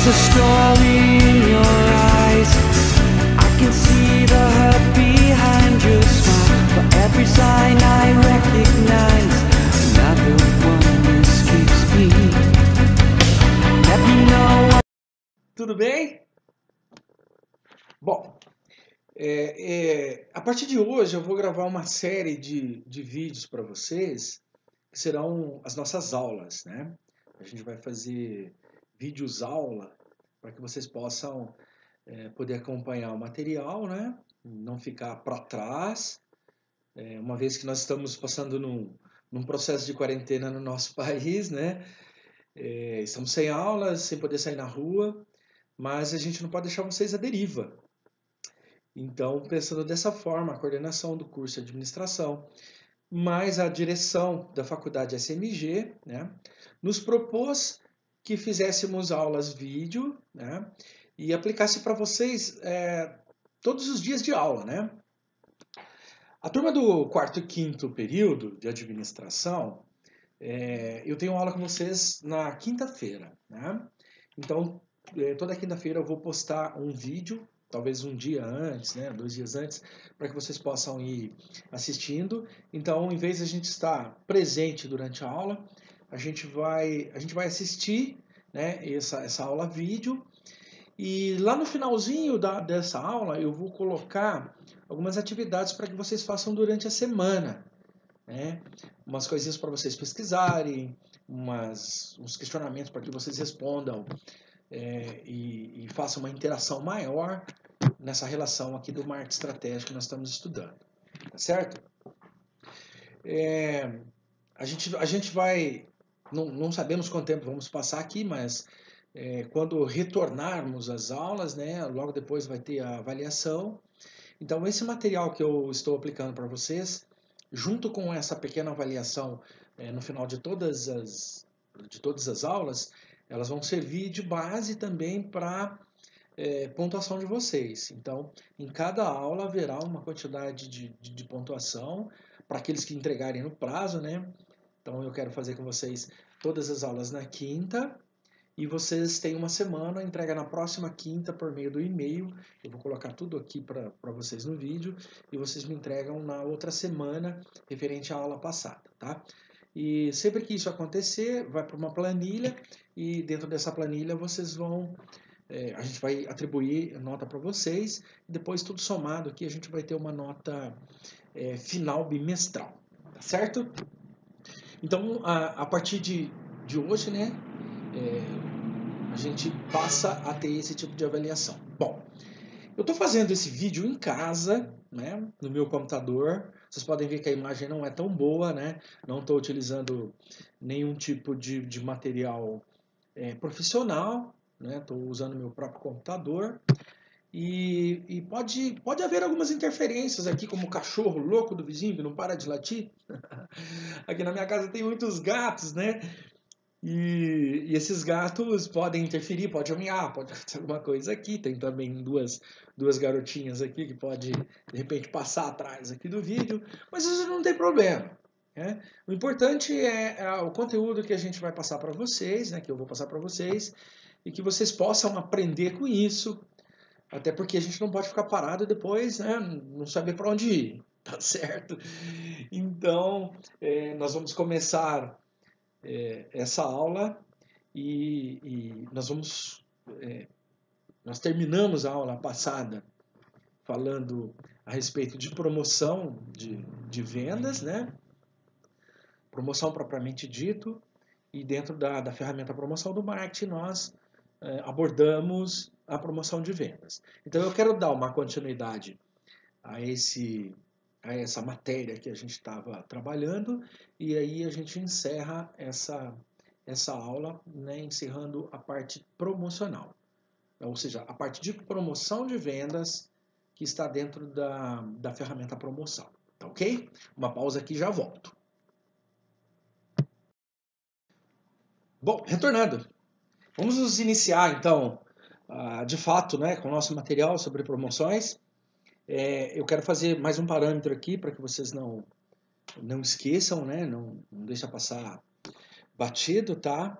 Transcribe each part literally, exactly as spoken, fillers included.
There's a story in your eyes. I can see the hurt behind your smile. For every sign I recognize, another one escapes me. Let me know. Tudo bem? Bom, é, é, a partir de hoje eu vou gravar uma série de, de vídeos para vocês que serão as nossas aulas, né? A gente vai fazer vídeos aula para que vocês possam é, poder acompanhar o material, né? Não ficar para trás, é, uma vez que nós estamos passando num, num processo de quarentena no nosso país, né? É, estamos sem aulas, sem poder sair na rua, mas a gente não pode deixar vocês à deriva. Então, pensando dessa forma, a coordenação do curso de administração, mais a direção da faculdade S M G, né, nos propôs que fizéssemos aulas vídeo, né, e aplicasse para vocês é, todos os dias de aula, né. A turma do quarto e quinto período de administração, é, eu tenho aula com vocês na quinta-feira, né. Então, é, toda quinta-feira eu vou postar um vídeo, talvez um dia antes, né, dois dias antes, para que vocês possam ir assistindo. Então, em vez de a gente estar presente durante a aula, a gente vai, a gente vai assistir, né, essa, essa aula vídeo. E lá no finalzinho da, dessa aula, eu vou colocar algumas atividades para que vocês façam durante a semana, né? Umas coisinhas para vocês pesquisarem, umas, uns questionamentos para que vocês respondam é, e, e façam uma interação maior nessa relação aqui do marketing estratégico que nós estamos estudando, tá certo? É, a, gente, a gente vai, não, não sabemos quanto tempo vamos passar aqui, mas é, quando retornarmos às aulas, né, logo depois vai ter a avaliação. Então, esse material que eu estou aplicando para vocês, junto com essa pequena avaliação é, no final de todas as, de todas as aulas, elas vão servir de base também para é, pontuação de vocês. Então, em cada aula haverá uma quantidade de, de, de pontuação para aqueles que entregarem no prazo, né? Então, eu quero fazer com vocês todas as aulas na quinta e vocês têm uma semana, entrega na próxima quinta por meio do e-mail. Eu vou colocar tudo aqui para vocês no vídeo e vocês me entregam na outra semana referente à aula passada, tá? E sempre que isso acontecer, vai para uma planilha e dentro dessa planilha vocês vão, é, a gente vai atribuir nota para vocês e depois tudo somado aqui a gente vai ter uma nota é, final bimestral, tá certo? Então, a, a partir de, de hoje, né, é, a gente passa a ter esse tipo de avaliação. Bom, eu estou fazendo esse vídeo em casa, né, no meu computador. Vocês podem ver que a imagem não é tão boa, né? Não estou utilizando nenhum tipo de, de material é, profissional, né? Estou usando meu próprio computador. E, e pode, pode haver algumas interferências aqui, como o cachorro louco do vizinho que não para de latir. Aqui na minha casa tem muitos gatos, né? E, e esses gatos podem interferir, pode ameaçar, pode acontecer alguma coisa aqui. Tem também duas, duas garotinhas aqui que pode, de repente, passar atrás aqui do vídeo, mas isso não tem problema, né? O importante é, é o conteúdo que a gente vai passar para vocês, né, que eu vou passar para vocês, e que vocês possam aprender com isso, até porque a gente não pode ficar parado e depois, né, não saber para onde ir, tá certo? Então, é, nós vamos começar é, essa aula e, e nós vamos é, nós terminamos a aula passada falando a respeito de promoção de, de vendas, né? Promoção propriamente dito, e dentro da, da ferramenta promoção do marketing nós é, abordamos a promoção de vendas. Então eu quero dar uma continuidade a esse a essa matéria que a gente estava trabalhando e aí a gente encerra essa essa aula, né, encerrando a parte promocional, ou seja, a parte de promoção de vendas que está dentro da, da ferramenta promoção, tá ok? Uma pausa aqui e já volto. Bom, retornando, vamos nos iniciar então, uh, de fato, né, com o nosso material sobre promoções. É, eu quero fazer mais um parâmetro aqui para que vocês não, não esqueçam, né, não, não deixem passar batido, tá?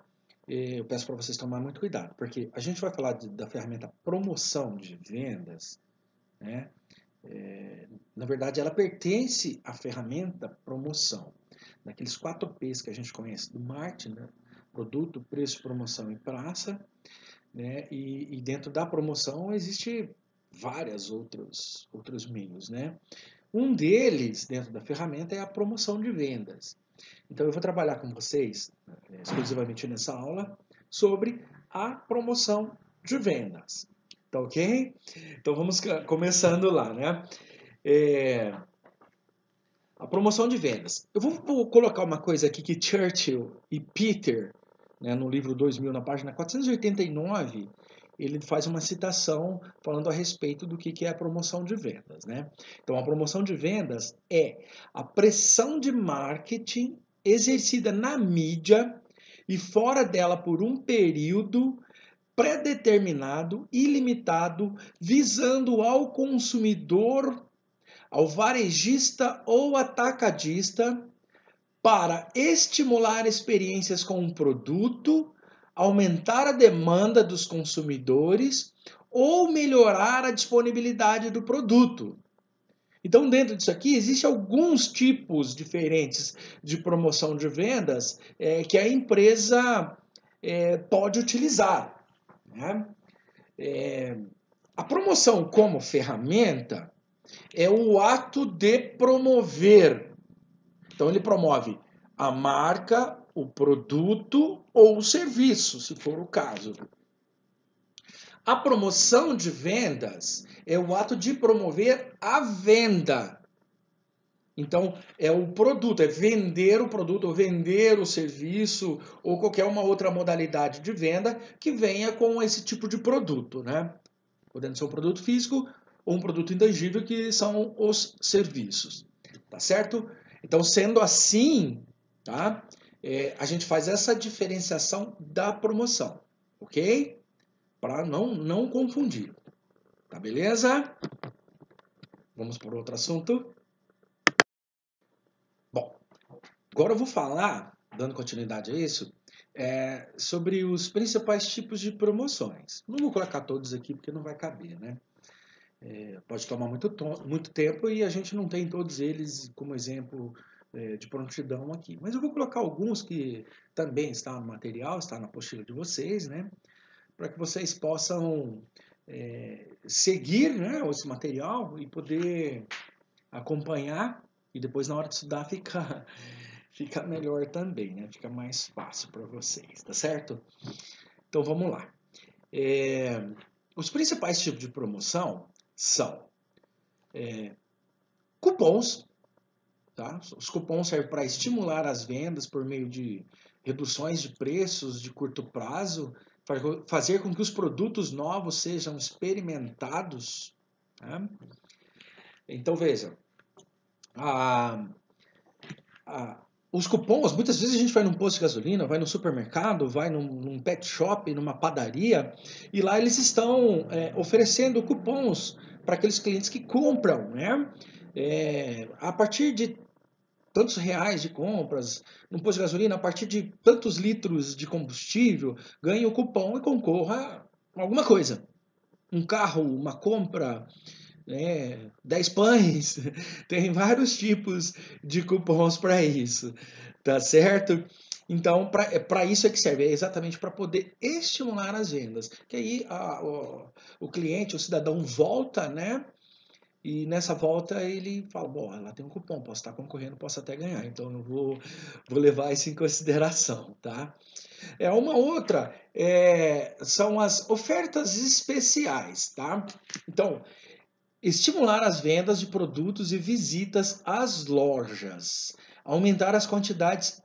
eu peço para vocês tomarem muito cuidado, porque a gente vai falar de, da ferramenta promoção de vendas, né? É, na verdade, ela pertence à ferramenta promoção, daqueles quatro P's que a gente conhece do marketing, né? Produto, preço, promoção e praça, né? E, e dentro da promoção existe várias outros outros meios, né? Um deles, dentro da ferramenta, é a promoção de vendas. Então, eu vou trabalhar com vocês, eh, exclusivamente nessa aula, sobre a promoção de vendas. Tá ok? Então, vamos começando lá, né? É, a promoção de vendas. Eu vou, vou, colocar uma coisa aqui que Churchill e Peter, né, no livro dois mil, na página quatrocentos e oitenta e nove, ele faz uma citação falando a respeito do que, que é a promoção de vendas, né? Então, a promoção de vendas é a pressão de marketing exercida na mídia e fora dela por um período pré-determinado, ilimitado, visando ao consumidor, ao varejista ou atacadista, para estimular experiências com um produto, aumentar a demanda dos consumidores ou melhorar a disponibilidade do produto. Então, dentro disso aqui, existem alguns tipos diferentes de promoção de vendas é, que a empresa é, pode utilizar, né? É, a promoção como ferramenta é o ato de promover. Então, ele promove a marca, o produto ou o serviço, se for o caso. A promoção de vendas é o ato de promover a venda. Então, é o produto, é vender o produto, ou vender o serviço, ou qualquer uma outra modalidade de venda que venha com esse tipo de produto, né? Podendo ser um produto físico ou um produto intangível, que são os serviços, tá certo? Então, sendo assim, tá? É, a gente faz essa diferenciação da promoção, ok? Para não, não confundir, tá beleza? Vamos para outro assunto. Bom, agora eu vou falar, dando continuidade a isso, é, sobre os principais tipos de promoções. Não vou colocar todos aqui porque não vai caber, né? É, pode tomar muito, muito tempo e a gente não tem todos eles como exemplo é, de prontidão aqui. Mas eu vou colocar alguns que também está no material, está na apostila de vocês, né? Para que vocês possam é, seguir, né, esse material e poder acompanhar, e depois na hora de estudar fica, fica melhor também, né? Fica mais fácil para vocês, tá certo? Então vamos lá. É, os principais tipos de promoção são é, cupons, tá? Os cupons servem para estimular as vendas por meio de reduções de preços de curto prazo, fazer com que os produtos novos sejam experimentados, tá? Então veja, a, a, os cupons, muitas vezes a gente vai num posto de gasolina, vai no supermercado, vai num, num pet shop, numa padaria, e lá eles estão é, oferecendo cupons para aqueles clientes que compram, né? É, a partir de tantos reais de compras, num posto de gasolina, a partir de tantos litros de combustível, ganhe o cupom e concorra a alguma coisa. Um carro, uma compra, né, dez pães, tem vários tipos de cupons para isso, tá certo? Então, para isso é que serve, é exatamente para poder estimular as vendas. Que aí a, o, o cliente, o cidadão volta, né? E nessa volta ele fala, bom, ela tem um cupom, posso estar concorrendo, posso até ganhar, então eu vou, vou levar isso em consideração, tá? É uma outra, é, são as ofertas especiais, tá? Então, estimular as vendas de produtos e visitas às lojas, aumentar as quantidades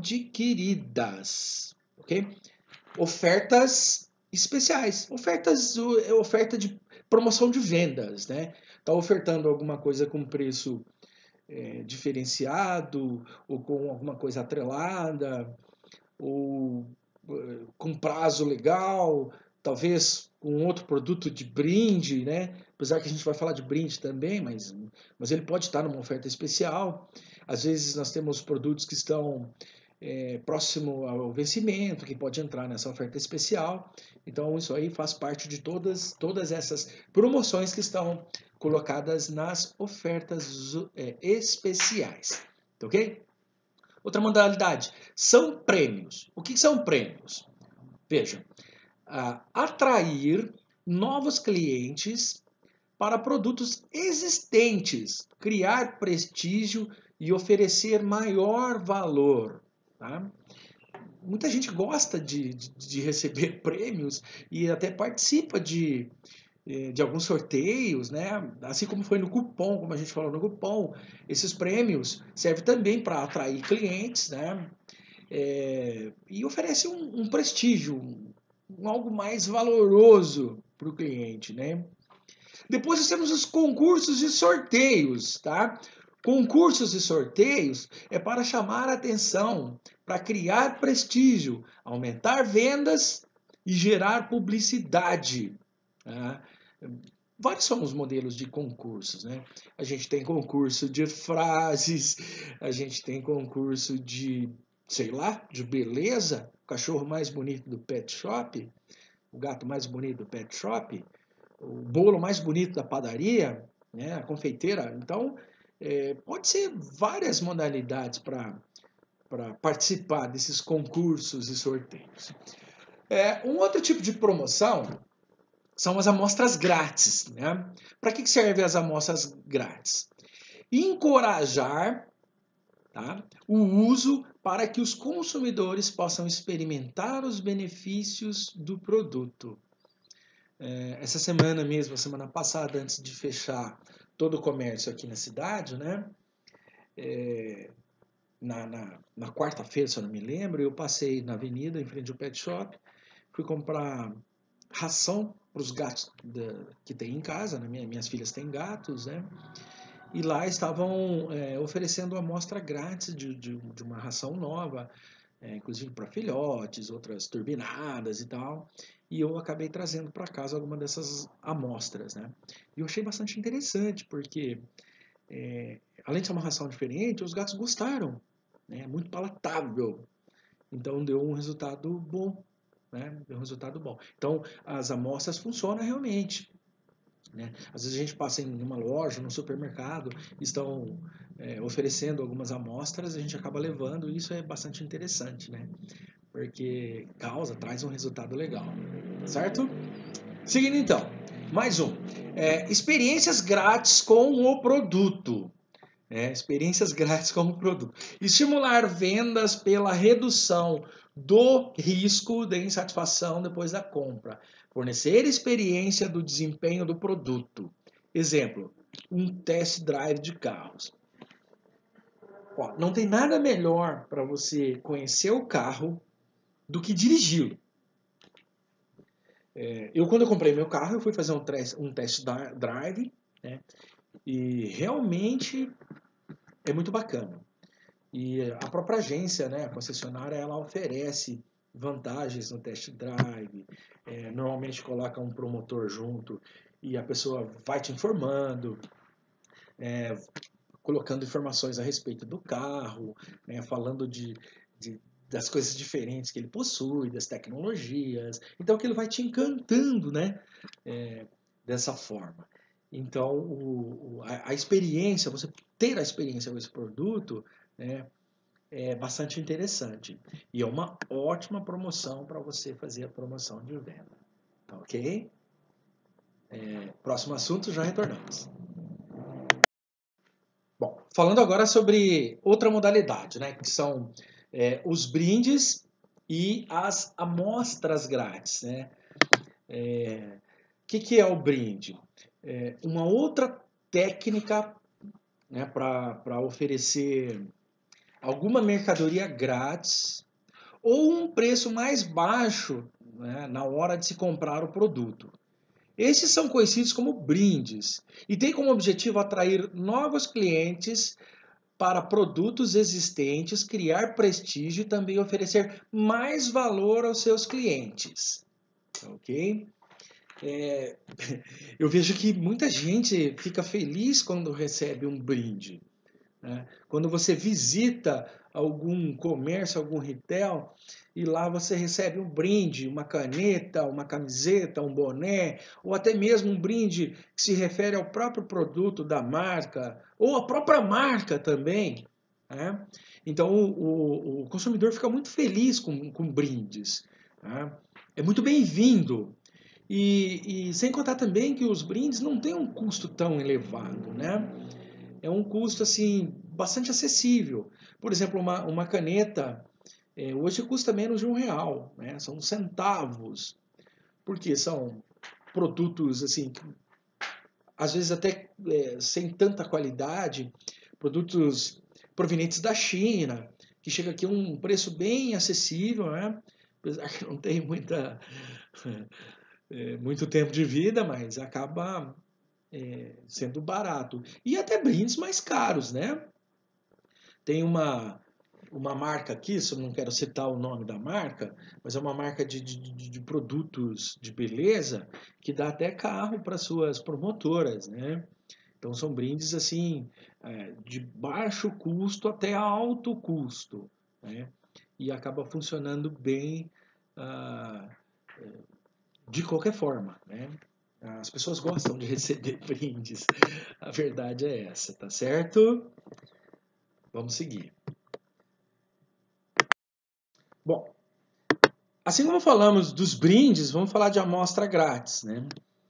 adquiridas, ok? Ofertas especiais, ofertas, oferta de promoção de vendas, né? Está ofertando alguma coisa com preço é, diferenciado, ou com alguma coisa atrelada, ou uh, com prazo legal, talvez com outro produto de brinde, né? Apesar que a gente vai falar de brinde também, mas, mas ele pode estar numa oferta especial. Às vezes nós temos produtos que estão é, próximo ao vencimento, que pode entrar nessa oferta especial. Então, isso aí faz parte de todas, todas essas promoções que estão colocadas nas ofertas é, especiais. Tá ok? Outra modalidade são prêmios. O que são prêmios? Veja, atrair novos clientes para produtos existentes, criar prestígio e oferecer maior valor. Tá? Muita gente gosta de, de, de receber prêmios e até participa de, de alguns sorteios, né? Assim como foi no cupom, como a gente falou no cupom, esses prêmios servem também para atrair clientes, né? É, e oferece um, um prestígio, um, um algo mais valoroso para o cliente, né? Depois nós temos os concursos e sorteios, tá? Concursos e sorteios é para chamar a atenção, para criar prestígio, aumentar vendas e gerar publicidade. Tá? Vários são os modelos de concursos, né? A gente tem concurso de frases, a gente tem concurso de, sei lá, de beleza, o cachorro mais bonito do pet shop, o gato mais bonito do pet shop, o bolo mais bonito da padaria, né? A confeiteira. Então, é, pode ser várias modalidades para para participar desses concursos e sorteios. É, um outro tipo de promoção são as amostras grátis, né? Para que servem as amostras grátis? Encorajar, tá, o uso para que os consumidores possam experimentar os benefícios do produto. É, essa semana mesmo, a semana passada, antes de fechar todo o comércio aqui na cidade, né? É, na, na, na quarta-feira, se eu não me lembro, eu passei na avenida, em frente ao pet shop, fui comprar ração para os gatos da, que tem em casa, né? Minha, minhas filhas têm gatos, né? E lá estavam é, oferecendo amostra grátis de, de, de uma ração nova, é, inclusive para filhotes, outras turbinadas e tal. E eu acabei trazendo para casa alguma dessas amostras, né? E eu achei bastante interessante, porque é, além de ser uma ração diferente, os gatos gostaram, né? Muito palatável. Então deu um resultado bom. Né? Deu um resultado bom. Então, as amostras funcionam realmente. Né? Às vezes a gente passa em uma loja, num supermercado, estão é, oferecendo algumas amostras, a gente acaba levando, e isso é bastante interessante, né? Porque causa, traz um resultado legal. Certo? Seguindo então, mais um. É, experiências grátis com o produto. É, experiências grátis com o produto. Estimular vendas pela redução do risco de insatisfação depois da compra. Fornecer experiência do desempenho do produto. Exemplo, um test drive de carros. Ó, não tem nada melhor para você conhecer o carro do que dirigi-lo. É, eu, quando eu comprei meu carro, eu fui fazer um, um test drive, né? E realmente é muito bacana. E a própria agência, né, a concessionária, ela oferece vantagens no test drive, é, normalmente coloca um promotor junto e a pessoa vai te informando, é, colocando informações a respeito do carro, né, falando de, de, das coisas diferentes que ele possui, das tecnologias. Então aquilo vai te encantando, né, é, dessa forma. Então o, a, a experiência, você ter a experiência com esse produto, né, é bastante interessante. E é uma ótima promoção para você fazer a promoção de venda. Tá ok? É, próximo assunto, já retornamos. Bom, falando agora sobre outra modalidade, né? Que são é, os brindes e as amostras grátis, né? É, o que, que é o brinde? É uma outra técnica, né, para oferecer alguma mercadoria grátis ou um preço mais baixo, né, na hora de se comprar o produto. Esses são conhecidos como brindes e têm como objetivo atrair novos clientes para produtos existentes, criar prestígio e também oferecer mais valor aos seus clientes. Ok? É, eu vejo que muita gente fica feliz quando recebe um brinde. né? Quando você visita algum comércio, algum retail, e lá você recebe um brinde, uma caneta, uma camiseta, um boné, ou até mesmo um brinde que se refere ao próprio produto da marca, ou a própria marca também, né? Então o, o, o consumidor fica muito feliz com, com brindes, né? É muito bem-vindo. E, e sem contar também que os brindes não têm um custo tão elevado, né? É um custo assim bastante acessível. Por exemplo, uma, uma caneta é, hoje custa menos de um real, né? São centavos, porque são produtos assim, que, às vezes até é, sem tanta qualidade, produtos provenientes da China, que chega aqui a um preço bem acessível, né? Apesar que não tem muita, é, muito tempo de vida, mas acaba é, sendo barato. E até brindes mais caros, né? Tem uma, uma marca aqui, se eu não quero citar o nome da marca, mas é uma marca de, de, de produtos de beleza que dá até carro para suas promotoras, né? Então são brindes assim é, de baixo custo até alto custo, né? E acaba funcionando bem ah, de qualquer forma, né? As pessoas gostam de receber brindes. A verdade é essa, tá certo? Vamos seguir. Bom, assim como falamos dos brindes, vamos falar de amostra grátis, né?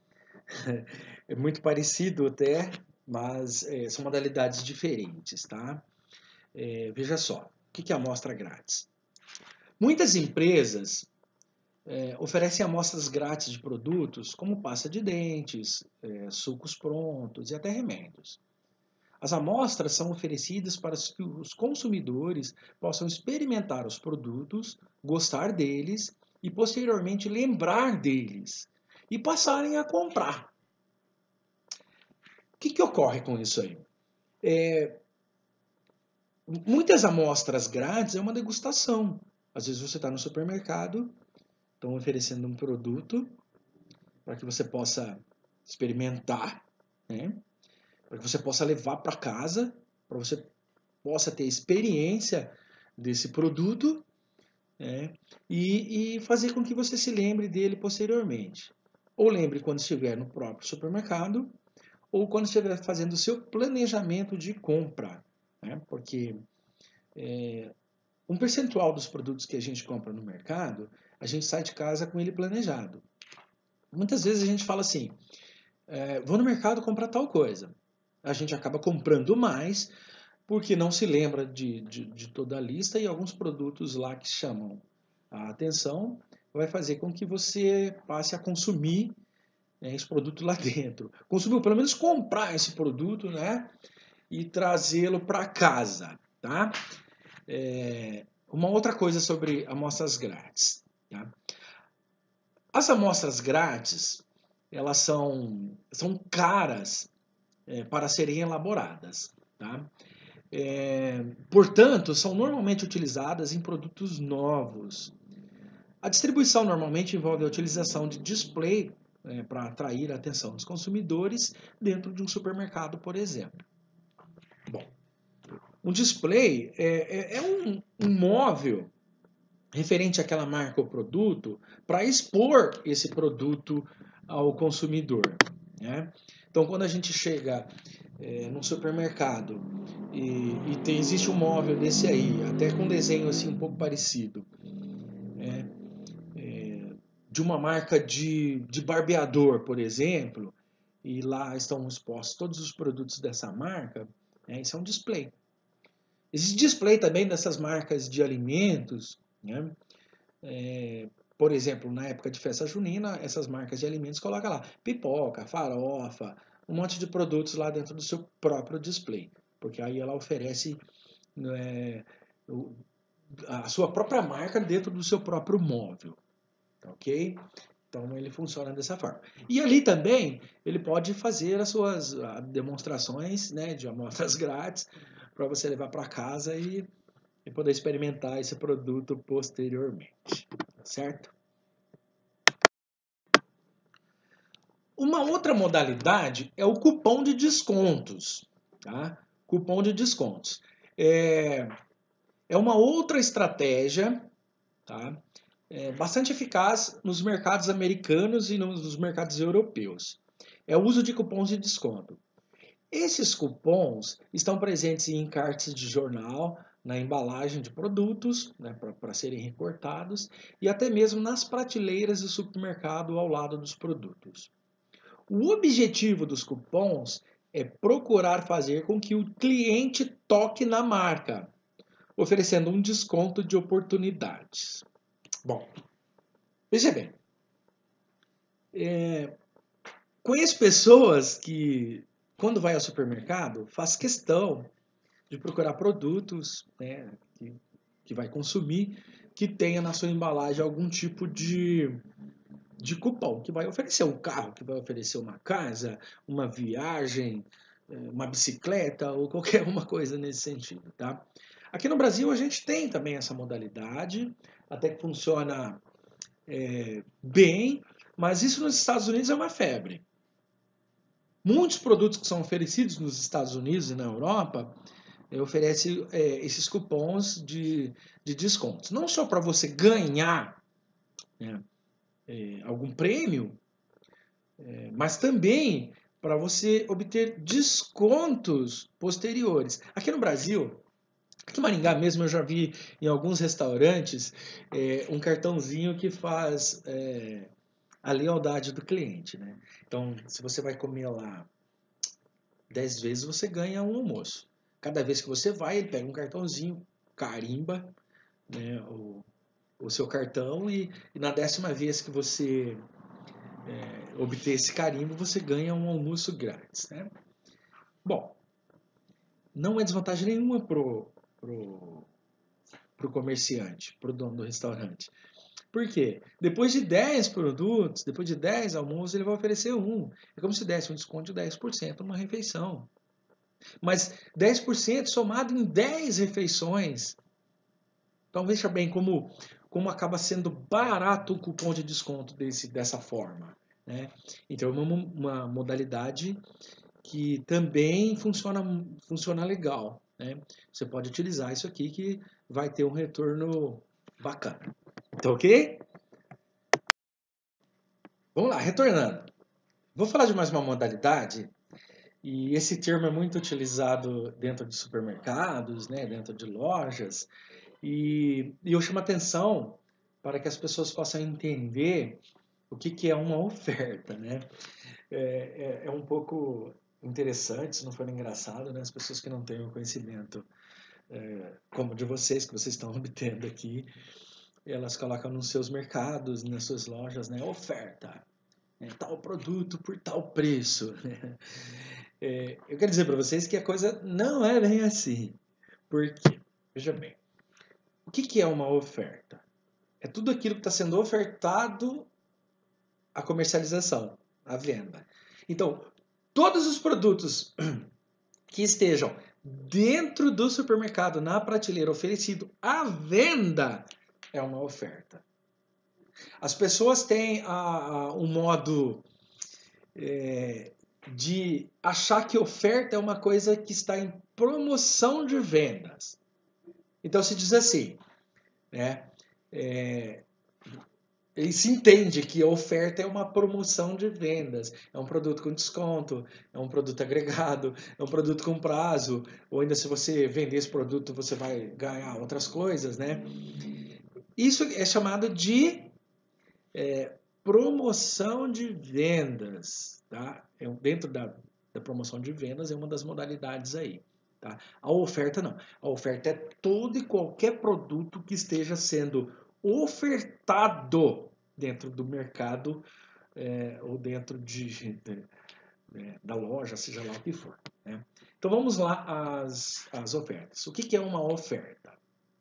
É muito parecido até, mas é, são modalidades diferentes, tá? É, veja só, o que é amostra grátis? Muitas empresas é, oferecem amostras grátis de produtos como pasta de dentes, é, sucos prontos e até remédios. As amostras são oferecidas para que os consumidores possam experimentar os produtos, gostar deles e posteriormente lembrar deles e passarem a comprar. O que, que ocorre com isso aí? É, muitas amostras grátis é uma degustação. Às vezes você está no supermercado, estão oferecendo um produto para que você possa experimentar, né? Para que você possa levar para casa, para você possa ter experiência desse produto, né? e, e fazer com que você se lembre dele posteriormente. Ou lembre quando estiver no próprio supermercado, ou quando estiver fazendo o seu planejamento de compra, né? Porque é, um percentual dos produtos que a gente compra no mercado, a gente sai de casa com ele planejado. Muitas vezes a gente fala assim, é, vou no mercado comprar tal coisa. A gente acaba comprando mais, porque não se lembra de, de, de toda a lista e alguns produtos lá que chamam a atenção vai fazer com que você passe a consumir, né, esse produto lá dentro. Consumir, pelo menos comprar esse produto, né, e trazê-lo para casa, tá? É, uma outra coisa sobre amostras grátis, tá? As amostras grátis, elas são, são caras é, para serem elaboradas, tá? É, portanto, são normalmente utilizadas em produtos novos. A distribuição normalmente envolve a utilização de display é, para atrair a atenção dos consumidores dentro de um supermercado, por exemplo. Bom, um display é, é, é um, um móvel referente àquela marca ou produto para expor esse produto ao consumidor, né? Então, quando a gente chega é, num supermercado e, e tem, existe um móvel desse aí, até com um desenho assim um pouco parecido, né? É, de uma marca de, de barbeador, por exemplo, e lá estão expostos todos os produtos dessa marca, né? Isso é um display. Existe display também dessas marcas de alimentos, né? É, por exemplo, na época de festa junina, essas marcas de alimentos colocam lá pipoca, farofa, um monte de produtos lá dentro do seu próprio display, porque aí ela oferece é, a sua própria marca dentro do seu próprio móvel, ok? Então ele funciona dessa forma. E ali também ele pode fazer as suas demonstrações, né, de amostras grátis para você levar para casa e, e poder experimentar esse produto posteriormente, certo? Uma outra modalidade é o cupom de descontos, tá? cupom de descontos. É, é uma outra estratégia, tá? É bastante eficaz nos mercados americanos e nos mercados europeus. É o uso de cupons de desconto. Esses cupons estão presentes em encartes de jornal, na embalagem de produtos, né, para serem recortados, e até mesmo nas prateleiras do supermercado ao lado dos produtos. O objetivo dos cupons é procurar fazer com que o cliente toque na marca, oferecendo um desconto de oportunidades. Bom, veja bem, é, conheço pessoas que, quando vai ao supermercado, faz questão de procurar produtos, né, que, que vai consumir, que tenha na sua embalagem algum tipo de, de cupom, que vai oferecer um carro, que vai oferecer uma casa, uma viagem, uma bicicleta ou qualquer uma coisa nesse sentido, tá? Aqui no Brasil a gente tem também essa modalidade, até que funciona é, bem, mas isso nos Estados Unidos é uma febre. Muitos produtos que são oferecidos nos Estados Unidos e na Europa oferece é, esses cupons de, de descontos. Não só para você ganhar, né, é, algum prêmio, é, mas também para você obter descontos posteriores. Aqui no Brasil, aqui em Maringá mesmo, eu já vi em alguns restaurantes é, um cartãozinho que faz é, a lealdade do cliente, né? Então, se você vai comer lá dez vezes, você ganha um almoço. Cada vez que você vai, ele pega um cartãozinho, carimba, né, o, o seu cartão e, e na décima vez que você é, obter esse carimbo, você ganha um almoço grátis, né? Bom, não é desvantagem nenhuma pro, pro, pro comerciante, pro dono do restaurante. Por quê? Depois de dez produtos, depois de dez almoços, ele vai oferecer um. É como se desse um desconto de dez por cento numa refeição. Mas dez por cento somado em dez refeições. Então veja bem como, como acaba sendo barato o cupom de desconto desse, dessa forma, né? Então é uma, uma modalidade que também funciona, funciona legal, né? Você pode utilizar isso aqui que vai ter um retorno bacana. Tá ok? Vamos lá, retornando. Vou falar de mais uma modalidade. E esse termo é muito utilizado dentro de supermercados, né, dentro de lojas, e, e eu chamo atenção para que as pessoas possam entender o que, que é uma oferta, né? É, é, é um pouco interessante, se não for engraçado, né? As pessoas que não têm o conhecimento é, como de vocês, que vocês estão obtendo aqui, elas colocam nos seus mercados, nas suas lojas, né? Oferta, né? Tal produto por tal preço, né? É, eu quero dizer para vocês que a coisa não é bem assim. Por quê? Veja bem. O que, que é uma oferta? É tudo aquilo que está sendo ofertado à comercialização, à venda. Então, todos os produtos que estejam dentro do supermercado, na prateleira, oferecido à venda, é uma oferta. As pessoas têm a, a, um modo é, de achar que oferta é uma coisa que está em promoção de vendas. Então se diz assim, né? É, ele se entende que a oferta é uma promoção de vendas, é um produto com desconto, é um produto agregado, é um produto com prazo, ou ainda se você vender esse produto você vai ganhar outras coisas, né? Isso é chamado de é, promoção de vendas, tá? É, dentro da, da promoção de vendas é uma das modalidades aí, tá? A oferta não. A oferta é todo e qualquer produto que esteja sendo ofertado dentro do mercado é, ou dentro de, de, de, da loja, seja lá o que for, né? Então vamos lá às, às ofertas. O que, que é uma oferta?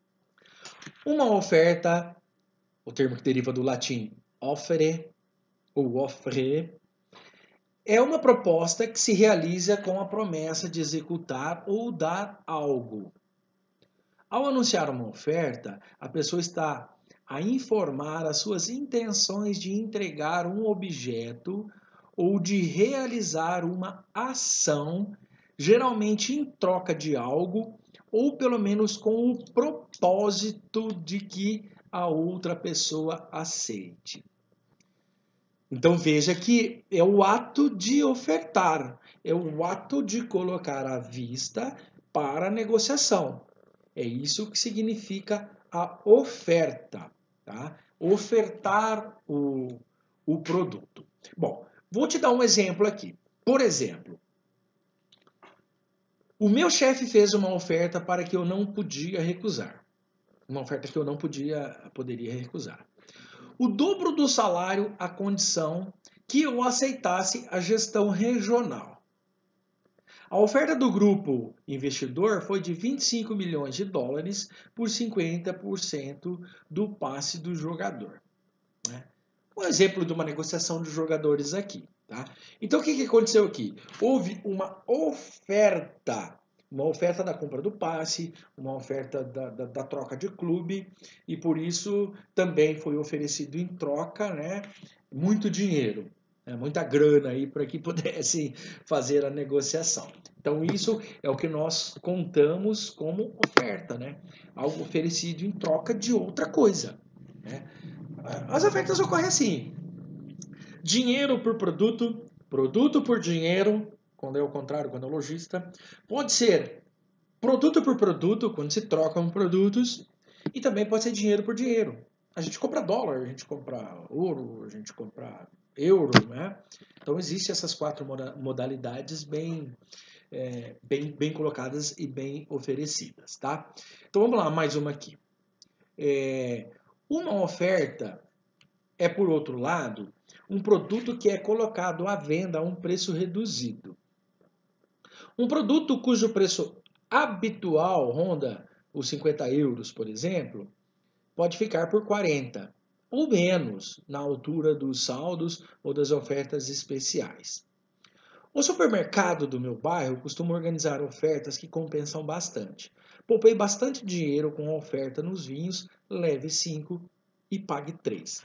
Uma oferta, o termo que deriva do latim offere ou offre, é uma proposta que se realiza com a promessa de executar ou dar algo. Ao anunciar uma oferta, a pessoa está a informar as suas intenções de entregar um objeto ou de realizar uma ação, geralmente em troca de algo, ou pelo menos com o propósito de que a outra pessoa aceite. Então veja que é o ato de ofertar, é o ato de colocar à vista para a negociação. É isso que significa a oferta, tá? Ofertar o, o produto. Bom, vou te dar um exemplo aqui. Por exemplo, o meu chefe fez uma oferta para que eu não podia recusar. Uma oferta que eu não podia, poderia recusar. O dobro do salário à condição que eu aceitasse a gestão regional. A oferta do grupo investidor foi de vinte e cinco milhões de dólares por cinquenta por cento do passe do jogador. Né? Um exemplo de uma negociação de jogadores aqui. Tá? Então o que, que aconteceu aqui? Houve uma oferta. Uma oferta da compra do passe, uma oferta da, da, da troca de clube, e por isso também foi oferecido em troca, né, muito dinheiro, né, muita grana aí para que pudessem fazer a negociação. Então isso é o que nós contamos como oferta, né, algo oferecido em troca de outra coisa. Né? As ofertas ocorrem assim: dinheiro por produto, produto por dinheiro, quando é o contrário, quando é o lojista. Pode ser produto por produto, quando se trocam produtos, e também pode ser dinheiro por dinheiro. A gente compra dólar, a gente compra ouro, a gente compra euro, né? Então existem essas quatro modalidades bem, é, bem, bem colocadas e bem oferecidas, tá? Então vamos lá, mais uma aqui. É, uma oferta é, por outro lado, um produto que é colocado à venda a um preço reduzido. Um produto cujo preço habitual ronda os cinquenta euros, por exemplo, pode ficar por quarenta ou menos na altura dos saldos ou das ofertas especiais. O supermercado do meu bairro costuma organizar ofertas que compensam bastante. Poupei bastante dinheiro com a oferta nos vinhos, leve cinco e pague três.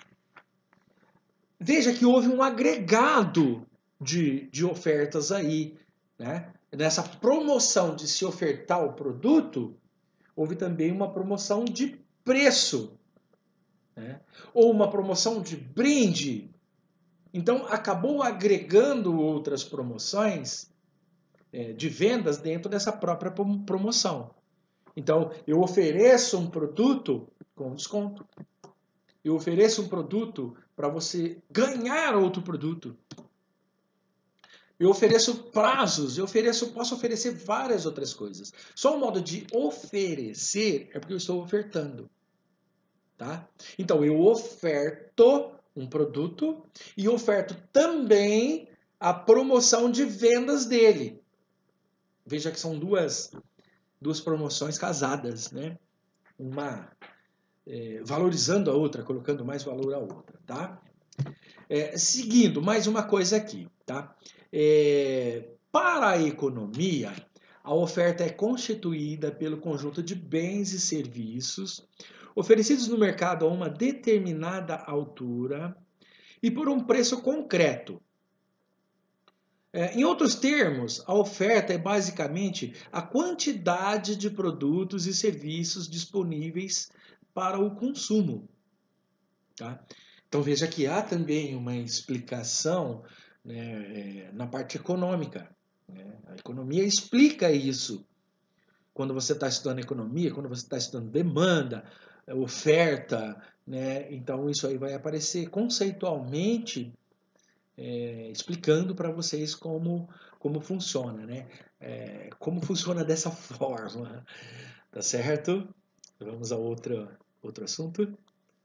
Veja que houve um agregado de, de ofertas aí, né? Nessa promoção de se ofertar o produto, houve também uma promoção de preço, né? Ou uma promoção de brinde. Então, acabou agregando outras promoções é, de vendas dentro dessa própria promoção. Então, eu ofereço um produto com desconto. Eu ofereço um produto para você ganhar outro produto. Eu ofereço prazos, eu ofereço, posso oferecer várias outras coisas. Só o modo de oferecer é porque eu estou ofertando. Tá? Então, eu oferto um produto e oferto também a promoção de vendas dele. Veja que são duas, duas promoções casadas, né? Uma é, valorizando a outra, colocando mais valor à outra, tá? É, seguindo, mais uma coisa aqui, tá? É, para a economia, a oferta é constituída pelo conjunto de bens e serviços oferecidos no mercado a uma determinada altura e por um preço concreto. É, em outros termos, a oferta é basicamente a quantidade de produtos e serviços disponíveis para o consumo. Tá? Então veja que há também uma explicação, né, na parte econômica. Né? A economia explica isso. Quando você está estudando economia, quando você está estudando demanda, oferta, né? Então isso aí vai aparecer conceitualmente, é, explicando para vocês como, como funciona, né? É, como funciona dessa forma, tá certo? Vamos a outro, outro assunto.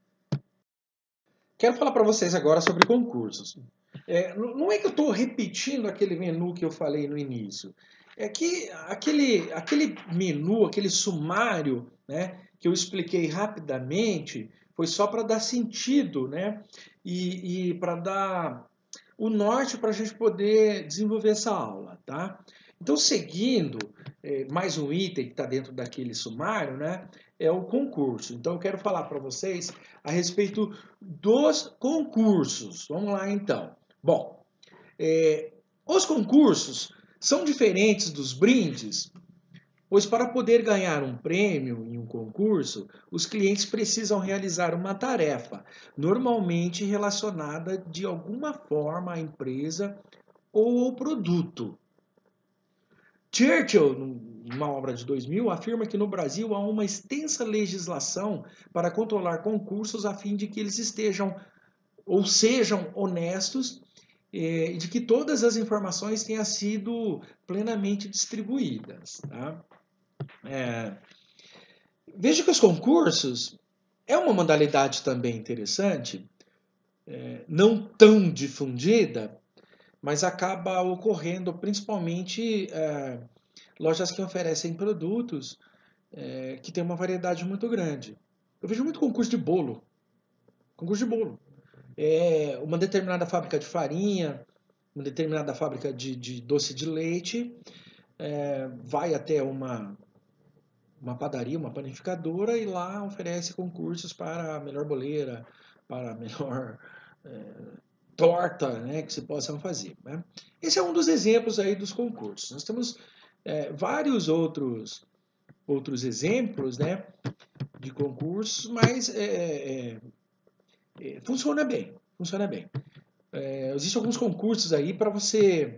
Quero falar para vocês agora sobre concursos. É, não é que eu estou repetindo aquele menu que eu falei no início. É que aquele, aquele menu, aquele sumário, né, que eu expliquei rapidamente, foi só para dar sentido, né, e, e para dar o norte para a gente poder desenvolver essa aula, tá? Então, seguindo, é, mais um item que está dentro daquele sumário, né, é o concurso. Então, eu quero falar para vocês a respeito dos concursos. Vamos lá, então. Bom, é, os concursos São diferentes dos brindes, pois para poder ganhar um prêmio em um concurso, os clientes precisam realizar uma tarefa, normalmente relacionada de alguma forma à empresa ou ao produto. Churchill, numa obra de dois mil, afirma que no Brasil há uma extensa legislação para controlar concursos a fim de que eles estejam ou sejam honestos e de que todas as informações tenham sido plenamente distribuídas. Tá? É, veja que os concursos é uma modalidade também interessante, é, não tão difundida, mas acaba ocorrendo principalmente é, lojas que oferecem produtos é, que tem uma variedade muito grande. Eu vejo muito concurso de bolo. Concurso de bolo. É uma determinada fábrica de farinha, uma determinada fábrica de, de doce de leite, é, vai até uma, uma padaria, uma panificadora, e lá oferece concursos para a melhor boleira, para a melhor é, torta, né, que se possam fazer. Né? Esse é um dos exemplos aí dos concursos. Nós temos é, vários outros, outros exemplos, né, de concursos, mas é, é, funciona bem, funciona bem. É, existem alguns concursos aí para você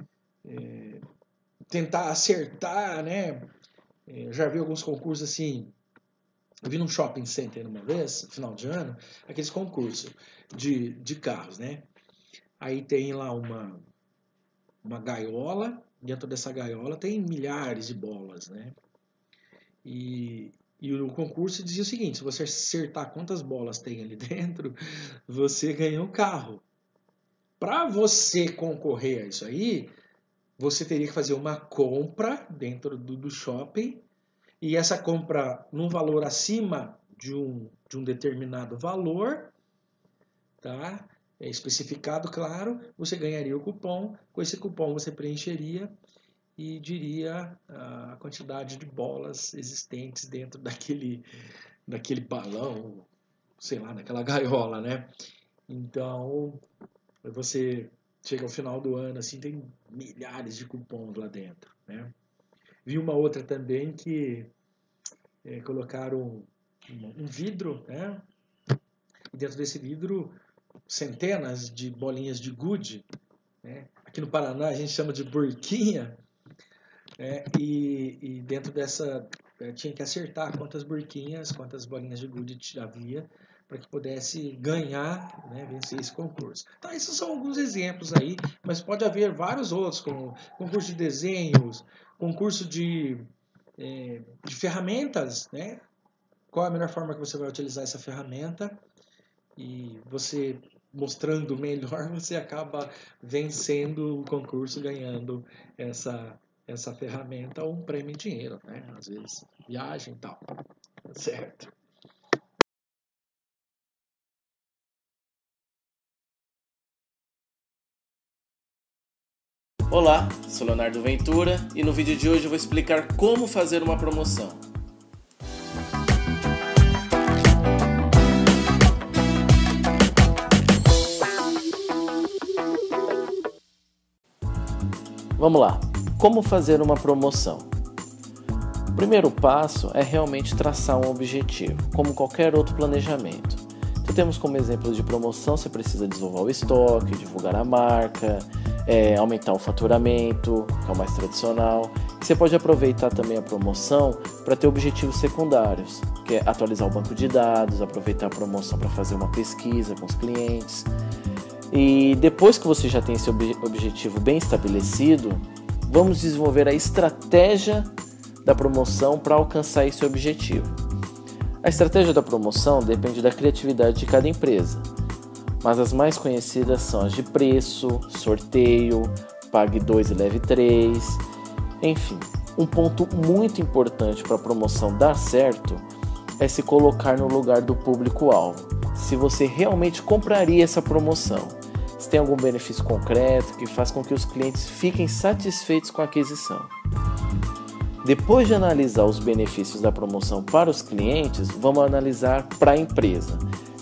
é, tentar acertar, né? Eu já vi alguns concursos assim. Eu vi num shopping center uma vez, no final de ano, aqueles concursos de, de carros, né? Aí tem lá uma, uma gaiola, dentro dessa gaiola tem milhares de bolas, né? E, e o concurso dizia o seguinte: se você acertar quantas bolas tem ali dentro, você ganha um carro. Para você concorrer a isso aí, você teria que fazer uma compra dentro do, do shopping, e essa compra num valor acima de um, de um determinado valor, tá? É especificado, claro, você ganharia o cupom. Com esse cupom você preencheria e diria a quantidade de bolas existentes dentro daquele, daquele balão, sei lá, naquela gaiola, né? Então, você chega ao final do ano, assim, tem milhares de cupons lá dentro, né? Vi uma outra também que é, colocaram um, um vidro, né? E dentro desse vidro, centenas de bolinhas de gude, né? Aqui no Paraná a gente chama de burquinha, né? E, e dentro dessa, é, tinha que acertar quantas burquinhas, quantas bolinhas de gude havia, para que pudesse ganhar, né, vencer esse concurso. Então, esses são alguns exemplos aí, mas pode haver vários outros, como concurso de desenhos, concurso de, é, de ferramentas, né? Qual é a melhor forma que você vai utilizar essa ferramenta? E você mostrando melhor, você acaba vencendo o concurso, ganhando essa, essa ferramenta ou um prêmio em dinheiro, né? Às vezes, viagem e tal, certo? Olá, sou Leonardo Ventura e no vídeo de hoje eu vou explicar como fazer uma promoção. Vamos lá, como fazer uma promoção? O primeiro passo é realmente traçar um objetivo, como qualquer outro planejamento. Então temos como exemplo de promoção, você precisa desenvolver o estoque, divulgar a marca, É, aumentar o faturamento, que é o mais tradicional. Você pode aproveitar também a promoção para ter objetivos secundários, que é atualizar o banco de dados, aproveitar a promoção para fazer uma pesquisa com os clientes. E depois que você já tem esse ob- objetivo bem estabelecido, vamos desenvolver a estratégia da promoção para alcançar esse objetivo. A estratégia da promoção depende da criatividade de cada empresa, mas as mais conhecidas são as de preço, sorteio, pague dois e leve três, enfim. Um ponto muito importante para a promoção dar certo é se colocar no lugar do público-alvo. Se você realmente compraria essa promoção, se tem algum benefício concreto que faz com que os clientes fiquem satisfeitos com a aquisição. Depois de analisar os benefícios da promoção para os clientes, vamos analisar para a empresa.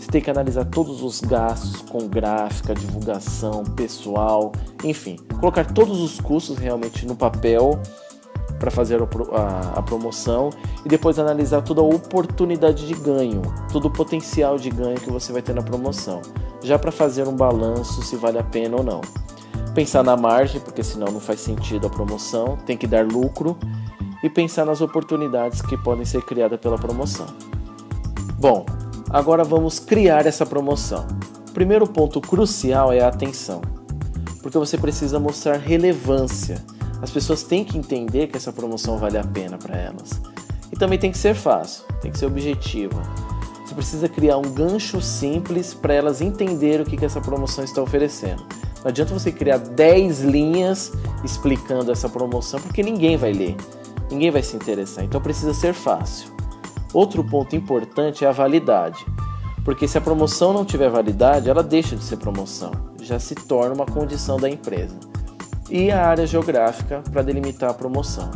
Você tem que analisar todos os gastos com gráfica, divulgação, pessoal, enfim, colocar todos os custos realmente no papel para fazer a, a promoção e depois analisar toda a oportunidade de ganho, todo o potencial de ganho que você vai ter na promoção, já para fazer um balanço se vale a pena ou não. Pensar na margem, porque senão não faz sentido a promoção, tem que dar lucro, e pensar nas oportunidades que podem ser criadas pela promoção. Bom, agora vamos criar essa promoção. O primeiro ponto crucial é a atenção, porque você precisa mostrar relevância. As pessoas têm que entender que essa promoção vale a pena para elas. E também tem que ser fácil, tem que ser objetiva. Você precisa criar um gancho simples para elas entenderem o que, que essa promoção está oferecendo. Não adianta você criar dez linhas explicando essa promoção, porque ninguém vai ler, ninguém vai se interessar. Então precisa ser fácil. Outro ponto importante é a validade, porque se a promoção não tiver validade, ela deixa de ser promoção, já se torna uma condição da empresa. E a área geográfica para delimitar a promoção.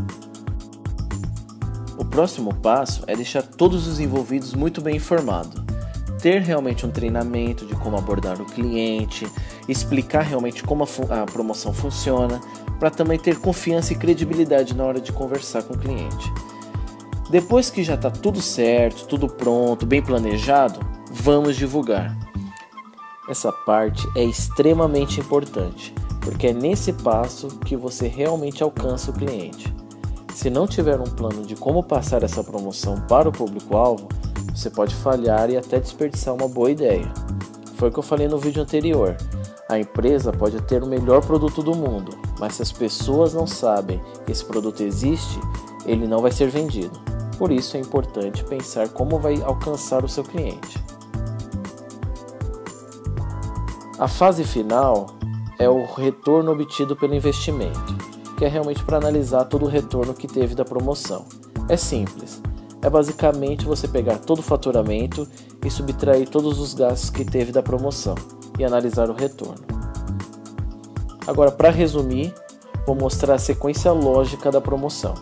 O próximo passo é deixar todos os envolvidos muito bem informados. Ter realmente um treinamento de como abordar o cliente, explicar realmente como a, a promoção funciona, para também ter confiança e credibilidade na hora de conversar com o cliente. Depois que já está tudo certo, tudo pronto, bem planejado, vamos divulgar. Essa parte é extremamente importante, porque é nesse passo que você realmente alcança o cliente. Se não tiver um plano de como passar essa promoção para o público-alvo, você pode falhar e até desperdiçar uma boa ideia. Foi o que eu falei no vídeo anterior. A empresa pode ter o melhor produto do mundo, mas se as pessoas não sabem que esse produto existe, ele não vai ser vendido. Por isso é importante pensar como vai alcançar o seu cliente. A fase final é o retorno obtido pelo investimento, que é realmente para analisar todo o retorno que teve da promoção. É simples, é basicamente você pegar todo o faturamento e subtrair todos os gastos que teve da promoção e analisar o retorno. Agora, para resumir, vou mostrar a sequência lógica da promoção.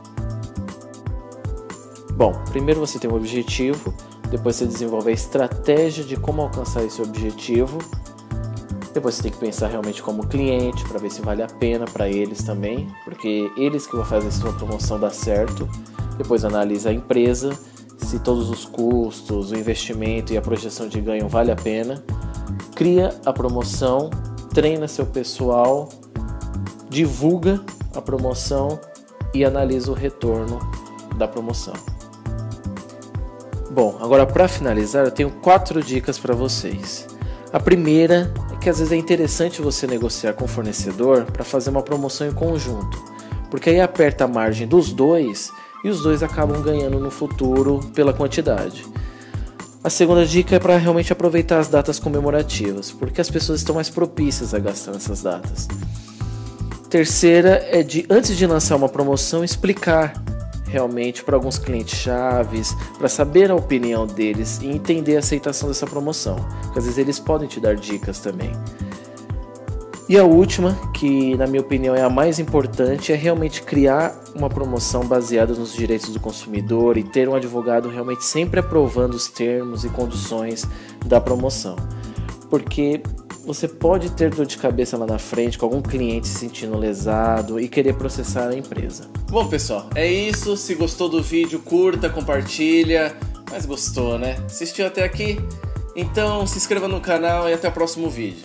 Bom, primeiro você tem um objetivo, depois você desenvolve a estratégia de como alcançar esse objetivo. Depois você tem que pensar realmente como cliente, para ver se vale a pena para eles também, porque eles que vão fazer a sua promoção dar certo. Depois analisa a empresa, se todos os custos, o investimento e a projeção de ganho vale a pena. Cria a promoção, treina seu pessoal, divulga a promoção e analisa o retorno da promoção. Bom, agora para finalizar eu tenho quatro dicas para vocês. A primeira é que às vezes é interessante você negociar com o fornecedor para fazer uma promoção em conjunto, porque aí aperta a margem dos dois e os dois acabam ganhando no futuro pela quantidade. A segunda dica é para realmente aproveitar as datas comemorativas, porque as pessoas estão mais propícias a gastar nessas datas. Terceira é de, antes de lançar uma promoção, explicar realmente para alguns clientes chaves, para saber a opinião deles e entender a aceitação dessa promoção, porque às vezes eles podem te dar dicas também. E a última, que na minha opinião é a mais importante, é realmente criar uma promoção baseada nos direitos do consumidor e ter um advogado realmente sempre aprovando os termos e condições da promoção, porque você pode ter dor de cabeça lá na frente com algum cliente se sentindo lesado e querer processar a empresa. Bom pessoal, é isso. Se gostou do vídeo, curta, compartilha. Mas gostou, né? Assistiu até aqui? Então se inscreva no canal e até o próximo vídeo.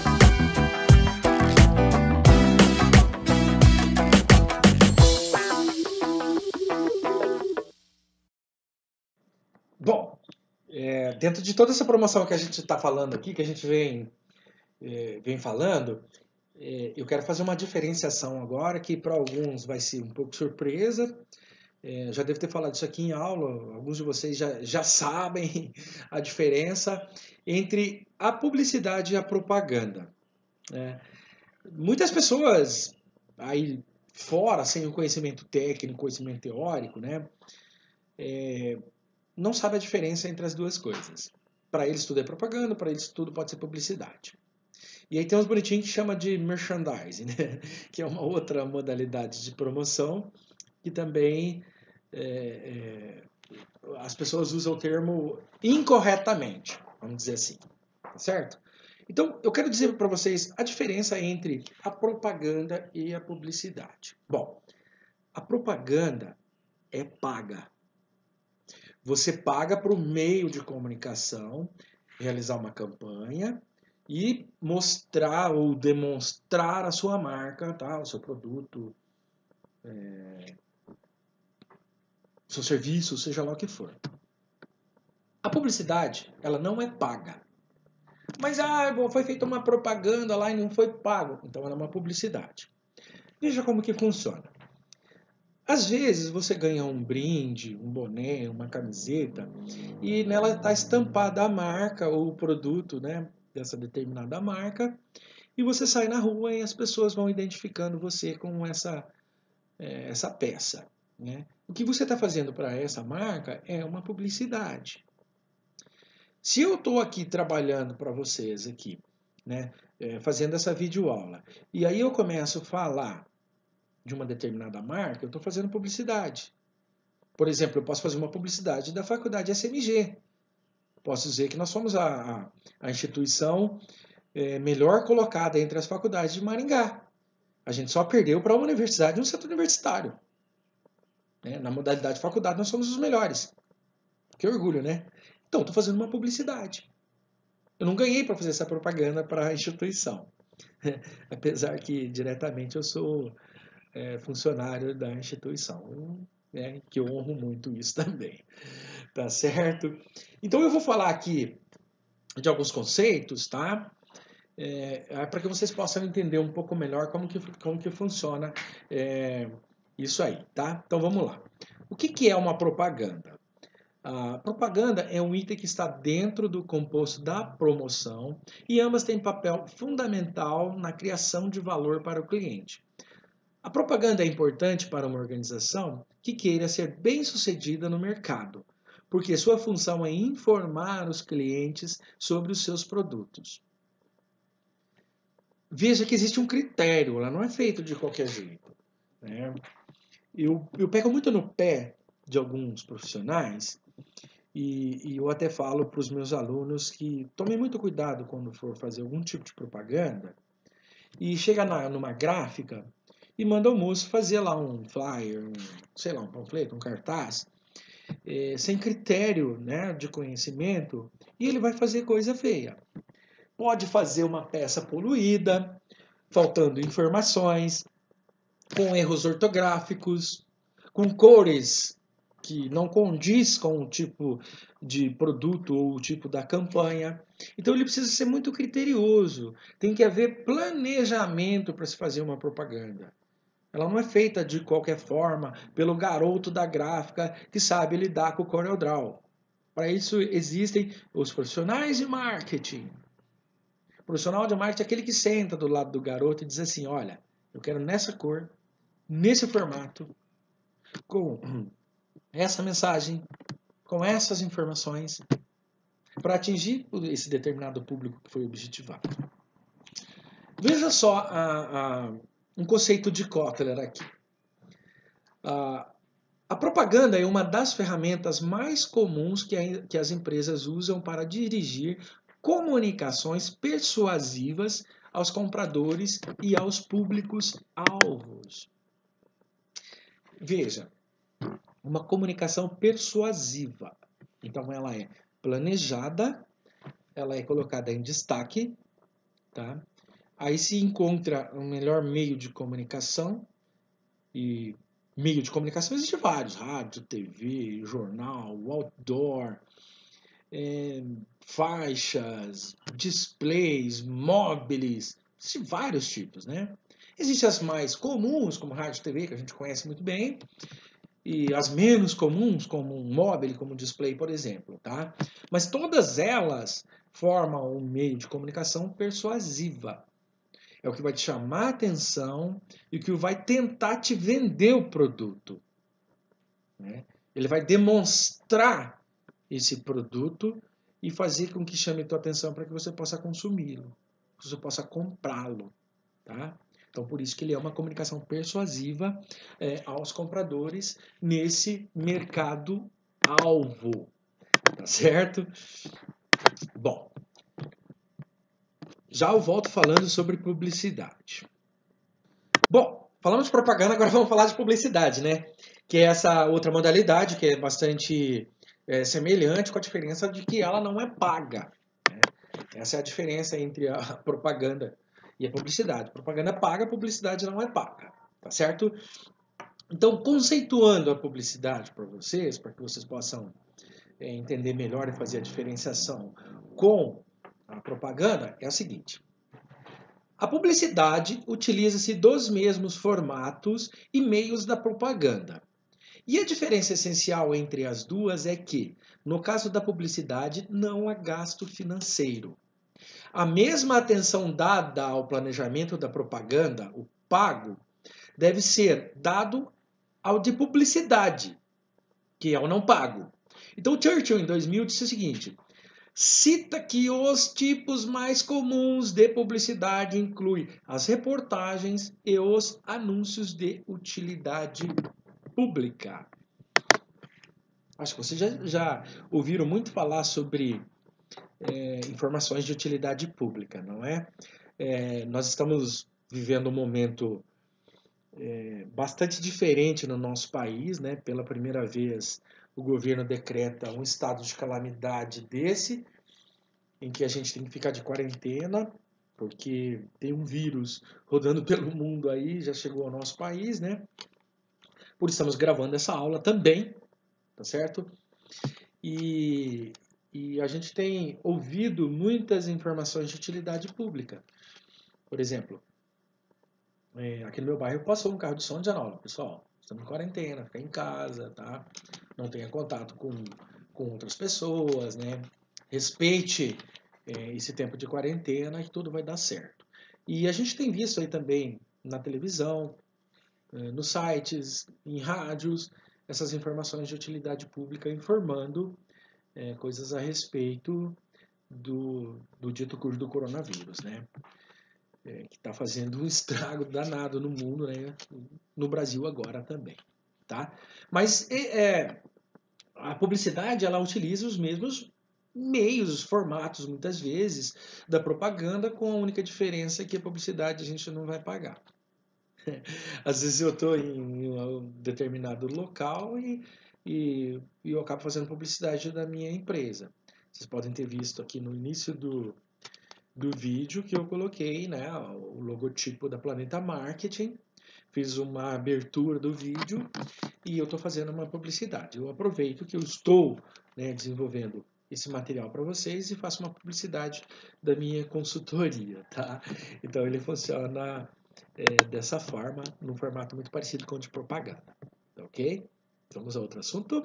Bom, é, dentro de toda essa promoção que a gente está falando aqui, que a gente vem É, vem falando, é, eu quero fazer uma diferenciação agora que para alguns vai ser um pouco surpresa. É, já devo ter falado isso aqui em aula, alguns de vocês já, já sabem a diferença entre a publicidade e a propaganda, né? Muitas pessoas aí fora, sem o conhecimento técnico, conhecimento teórico, né, é, não sabem a diferença entre as duas coisas. Para eles tudo é propaganda, para eles tudo pode ser publicidade. E aí tem uns bonitinhos que chama de merchandising, né? Que é uma outra modalidade de promoção que também é, é, as pessoas usam o termo incorretamente. vamos dizer assim, tá certo? Então, eu quero dizer para vocês a diferença entre a propaganda e a publicidade. Bom, a propaganda é paga. Você paga para o meio de comunicação realizar uma campanha e mostrar ou demonstrar a sua marca, tá? O seu produto, é, o seu serviço, seja lá o que for. A publicidade, ela não é paga. Mas ah, foi feita uma propaganda lá e não foi pago. Então ela é uma publicidade. Veja como que funciona. Às vezes você ganha um brinde, um boné, uma camiseta e nela está estampada a marca ou o produto, né, dessa determinada marca, e você sai na rua e as pessoas vão identificando você com essa, é, essa peça, né? O que você está fazendo para essa marca é uma publicidade. Se eu estou aqui trabalhando para vocês aqui, né, é, fazendo essa videoaula, e aí eu começo a falar de uma determinada marca, eu estou fazendo publicidade. Por exemplo, eu posso fazer uma publicidade da faculdade S M G. Posso dizer que nós somos a, a, a instituição é, melhor colocada entre as faculdades de Maringá. A gente só perdeu para uma universidade e um centro universitário. Né? Na modalidade de faculdade, nós somos os melhores. Que orgulho, né? Então, estou fazendo uma publicidade. Eu não ganhei para fazer essa propaganda para a instituição. Apesar que, diretamente, eu sou é, funcionário da instituição. Né? Que eu honro muito isso também. Tá certo? Então, eu vou falar aqui de alguns conceitos, tá? É, é para que vocês possam entender um pouco melhor como que, como que funciona é, isso aí, tá? Então, vamos lá. O que, que é uma propaganda? A propaganda é um item que está dentro do composto da promoção e ambas têm papel fundamental na criação de valor para o cliente. A propaganda é importante para uma organização que queira ser bem-sucedida no mercado, porque sua função é informar os clientes sobre os seus produtos. Veja que existe um critério, ela não é feita de qualquer jeito. Né? Eu, eu pego muito no pé de alguns profissionais e, e eu até falo para os meus alunos que tomem muito cuidado quando for fazer algum tipo de propaganda e chega na, numa gráfica e manda o moço fazer lá um flyer, um, sei lá, um panfleto, um cartaz, é, sem critério, né, de conhecimento, e ele vai fazer coisa feia. Pode fazer uma peça poluída, faltando informações, com erros ortográficos, com cores que não condiz com o tipo de produto ou o tipo da campanha. Então ele precisa ser muito criterioso. Tem que haver planejamento para se fazer uma propaganda. Ela não é feita de qualquer forma pelo garoto da gráfica que sabe lidar com o CorelDRAW. Para isso existem os profissionais de marketing. O profissional de marketing é aquele que senta do lado do garoto e diz assim, olha, eu quero nessa cor, nesse formato, com essa mensagem, com essas informações, para atingir esse determinado público que foi objetivado. Veja só a, a, um conceito de Kotler aqui. A, a propaganda é uma das ferramentas mais comuns que, a, que as empresas usam para dirigir comunicações persuasivas aos compradores e aos públicos-alvos. Veja, uma comunicação persuasiva. Então, ela é planejada, ela é colocada em destaque, tá? Aí se encontra um melhor meio de comunicação, e meio de comunicação existe vários, rádio, T V, jornal, outdoor, é, faixas, displays, móveis, existem vários tipos, né? Existem as mais comuns, como rádio e T V, que a gente conhece muito bem, e as menos comuns, como um móvel, como um display, por exemplo, tá? Mas todas elas formam um meio de comunicação persuasiva. É o que vai te chamar a atenção e o que vai tentar te vender o produto. Né? Ele vai demonstrar esse produto e fazer com que chame a tua atenção para que você possa consumi-lo, que você possa comprá-lo. Tá? Então, por isso que ele é uma comunicação persuasiva é, aos compradores nesse mercado-alvo. Tá certo? Bom, já eu volto falando sobre publicidade. Bom, falamos de propaganda, agora vamos falar de publicidade, né? Que é essa outra modalidade que é bastante é, semelhante, com a diferença de que ela não é paga. Né? Essa é a diferença entre a propaganda e a publicidade. Propaganda é paga, publicidade não é paga, tá certo? Então, conceituando a publicidade para vocês, para que vocês possam é, entender melhor e fazer a diferenciação com a propaganda, é o seguinte. A publicidade utiliza-se dos mesmos formatos e meios da propaganda. E a diferença essencial entre as duas é que, no caso da publicidade, não há gasto financeiro. A mesma atenção dada ao planejamento da propaganda, o pago, deve ser dado ao de publicidade, que é o não pago. Então, Churchill, em dois mil, disse o seguinte: cita que os tipos mais comuns de publicidade incluem as reportagens e os anúncios de utilidade pública. Acho que vocês já, já ouviram muito falar sobre é, informações de utilidade pública, não é? é? Nós estamos vivendo um momento é, bastante diferente no nosso país, né? Pela primeira vez, o governo decreta um estado de calamidade desse, em que a gente tem que ficar de quarentena, porque tem um vírus rodando pelo mundo aí, já chegou ao nosso país, né? Por isso estamos gravando essa aula também, tá certo? E, e a gente tem ouvido muitas informações de utilidade pública. Por exemplo, é, aqui no meu bairro passou um carro de som de Janova. Pessoal, estamos em quarentena, fica em casa, tá? Não tenha contato com, com outras pessoas, né? Respeite é, esse tempo de quarentena e tudo vai dar certo. E a gente tem visto aí também na televisão, é, nos sites, em rádios, essas informações de utilidade pública informando é, coisas a respeito do, do dito curso do coronavírus, né? É, que está fazendo um estrago danado no mundo, né? No Brasil agora também, tá? Mas é, a publicidade, ela utiliza os mesmos meios, os formatos, muitas vezes, da propaganda, com a única diferença que a publicidade a gente não vai pagar. Às vezes eu estou em um determinado local e, e, e eu acabo fazendo publicidade da minha empresa. Vocês podem ter visto aqui no início do, do vídeo que eu coloquei, né, o logotipo da Planeta Marketing. Fiz uma abertura do vídeo e eu estou fazendo uma publicidade. Eu aproveito que eu estou, né, desenvolvendo esse material para vocês e faço uma publicidade da minha consultoria, tá? Então ele funciona é, dessa forma, num formato muito parecido com o de propaganda, ok? Vamos a outro assunto.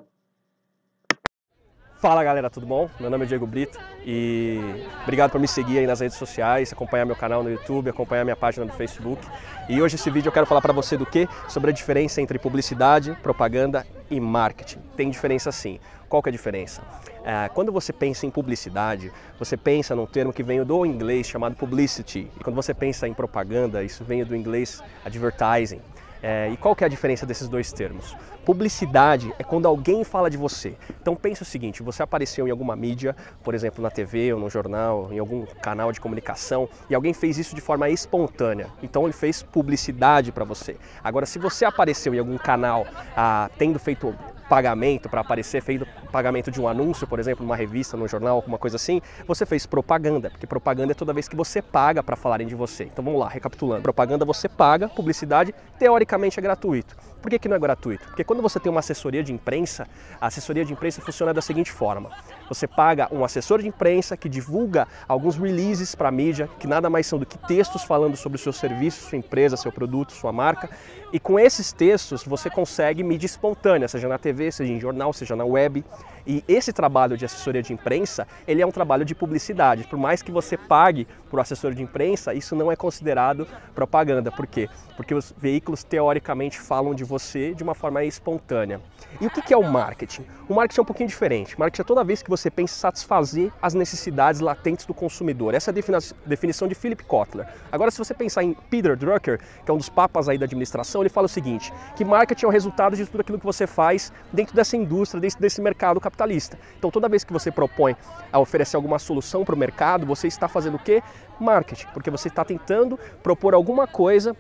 Fala galera, tudo bom? Meu nome é Diego Brito e obrigado por me seguir aí nas redes sociais, acompanhar meu canal no YouTube, acompanhar minha página no Facebook. E hoje esse vídeo eu quero falar para você do quê? Sobre a diferença entre publicidade, propaganda e marketing. Tem diferença sim. Qual que é a diferença? É, quando você pensa em publicidade, você pensa num termo que veio do inglês chamado publicity. E quando você pensa em propaganda, isso vem do inglês advertising. É, e qual que é a diferença desses dois termos? Publicidade é quando alguém fala de você. Então pensa o seguinte, você apareceu em alguma mídia, por exemplo na T V ou no jornal, em algum canal de comunicação, e alguém fez isso de forma espontânea. Então ele fez publicidade para você. Agora, se você apareceu em algum canal ah, tendo feito pagamento para aparecer, feito pagamento de um anúncio, por exemplo, numa revista, num jornal, alguma coisa assim, você fez propaganda, porque propaganda é toda vez que você paga para falarem de você. Então vamos lá, recapitulando. Propaganda você paga, publicidade teoricamente é gratuito. Por que que não é gratuito? Porque quando você tem uma assessoria de imprensa, a assessoria de imprensa funciona da seguinte forma. Você paga um assessor de imprensa que divulga alguns releases para a mídia, que nada mais são do que textos falando sobre o seu serviço, sua empresa, seu produto, sua marca. E com esses textos você consegue mídia espontânea, seja na T V, seja em jornal, seja na web. E esse trabalho de assessoria de imprensa, ele é um trabalho de publicidade. Por mais que você pague por assessor de imprensa, isso não é considerado propaganda. Por quê? Porque os veículos teoricamente falam de você de uma forma espontânea. E o que é o marketing? O marketing é um pouquinho diferente. O marketing é toda vez que você você pensa em satisfazer as necessidades latentes do consumidor. Essa é a definição de Philip Kotler. Agora, se você pensar em Peter Drucker, que é um dos papas aí da administração, ele fala o seguinte, que marketing é o resultado de tudo aquilo que você faz dentro dessa indústria, dentro desse mercado capitalista. Então, toda vez que você propõe a oferecer alguma solução para o mercado, você está fazendo o quê? Marketing, porque você está tentando propor alguma coisa.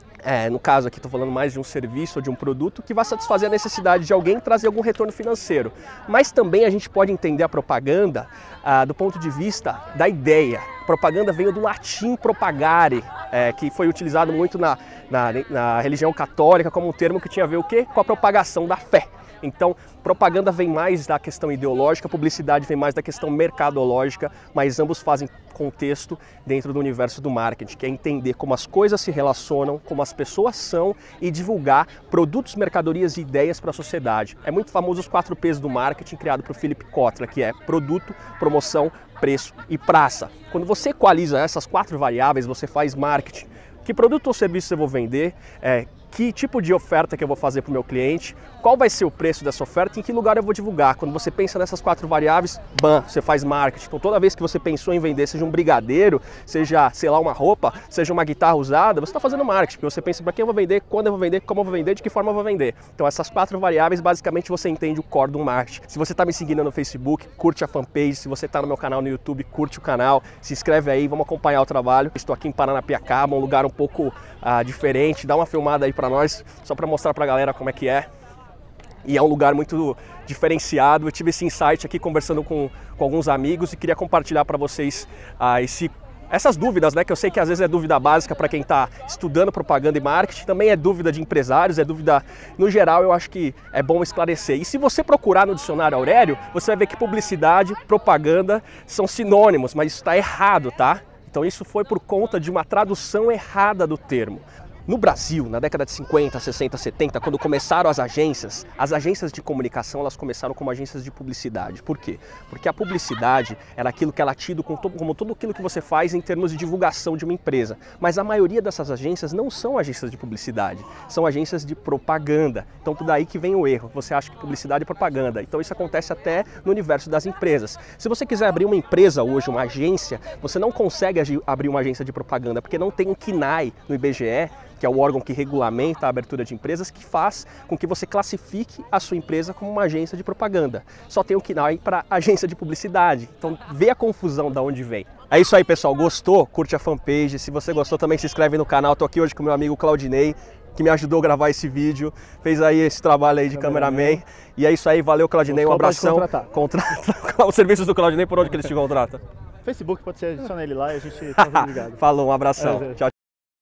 É, no caso aqui estou falando mais de um serviço ou de um produto que vai satisfazer a necessidade de alguém trazer algum retorno financeiro. Mas também a gente pode entender a propaganda ah, do ponto de vista da ideia. Propaganda veio do latim propagare, é, que foi utilizado muito na, na, na religião católica como um termo que tinha a ver o quê? Com a propagação da fé. Então, propaganda vem mais da questão ideológica, publicidade vem mais da questão mercadológica, mas ambos fazem contexto dentro do universo do marketing, que é entender como as coisas se relacionam, como as pessoas são e divulgar produtos, mercadorias e ideias para a sociedade. É muito famoso os quatro P's do marketing, criado por Philip Kotler, que é produto, promoção, preço e praça. Quando você equaliza essas quatro variáveis, você faz marketing. Que produto ou serviço eu vou vender? É, que tipo de oferta que eu vou fazer para o meu cliente, qual vai ser o preço dessa oferta e em que lugar eu vou divulgar. Quando você pensa nessas quatro variáveis, bam, você faz marketing. Então toda vez que você pensou em vender, seja um brigadeiro, seja, sei lá, uma roupa, seja uma guitarra usada, você está fazendo marketing, porque você pensa para quem eu vou vender, quando eu vou vender, como eu vou vender, de que forma eu vou vender. Então essas quatro variáveis, basicamente você entende o core do marketing. Se você está me seguindo no Facebook, curte a fanpage. Se você está no meu canal no YouTube, curte o canal, se inscreve aí, vamos acompanhar o trabalho. Estou aqui em Paranapiacaba, um lugar um pouco ah, diferente, dá uma filmada aí para nós, só para mostrar para a galera como é que é. E é um lugar muito diferenciado. Eu tive esse insight aqui conversando com, com alguns amigos e queria compartilhar para vocês ah, esse, essas dúvidas, né? Que eu sei que às vezes é dúvida básica para quem está estudando propaganda e marketing, também é dúvida de empresários, é dúvida no geral, eu acho que é bom esclarecer. E se você procurar no dicionário Aurélio, você vai ver que publicidade, propaganda são sinônimos, mas isso está errado, tá? Então isso foi por conta de uma tradução errada do termo. No Brasil, na década de cinquenta, sessenta, setenta, quando começaram as agências, as agências de comunicação, elas começaram como agências de publicidade. Por quê? Porque a publicidade era aquilo que era tido como tudo aquilo que você faz em termos de divulgação de uma empresa. Mas a maioria dessas agências não são agências de publicidade, são agências de propaganda. Então, daí que vem o erro. Você acha que publicidade é propaganda. Então, isso acontece até no universo das empresas. Se você quiser abrir uma empresa hoje, uma agência, você não consegue abrir uma agência de propaganda, porque não tem um C N A I no I B G E, que é o órgão que regulamenta a abertura de empresas, que faz com que você classifique a sua empresa como uma agência de propaganda. Só tem o C N A I para agência de publicidade. Então vê a confusão da onde vem. É isso aí, pessoal. Gostou? Curte a fanpage. Se você gostou, também se inscreve no canal. Estou aqui hoje com o meu amigo Claudinei, que me ajudou a gravar esse vídeo, fez aí esse trabalho aí de cameraman. E é isso aí, valeu, Claudinei, um abração. Contrata os serviços do Claudinei, por onde que ele te contrata? Facebook, pode ser, adiciona ele lá e a gente tá ligado. Falou, um abração. É, é. Tchau.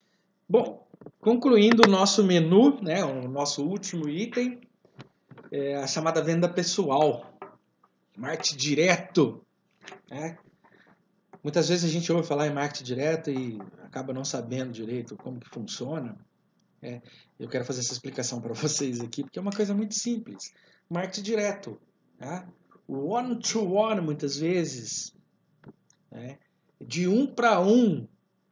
Bom, concluindo o nosso menu, né, o nosso último item, é a chamada venda pessoal, marketing direto, né? Muitas vezes a gente ouve falar em marketing direto e acaba não sabendo direito como que funciona. É, eu quero fazer essa explicação para vocês aqui, porque é uma coisa muito simples. Marketing direto, tá? O one-to-one, muitas vezes, né? De um para um,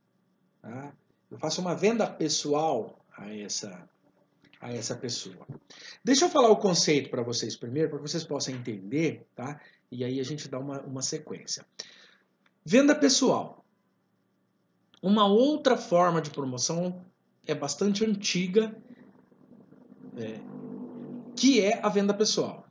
tá? Eu faço uma venda pessoal a essa, a essa pessoa. Deixa eu falar o conceito para vocês primeiro, para que vocês possam entender, tá? E aí a gente dá uma, uma sequência. Venda pessoal. Uma outra forma de promoção é bastante antiga, é, que é a venda pessoal.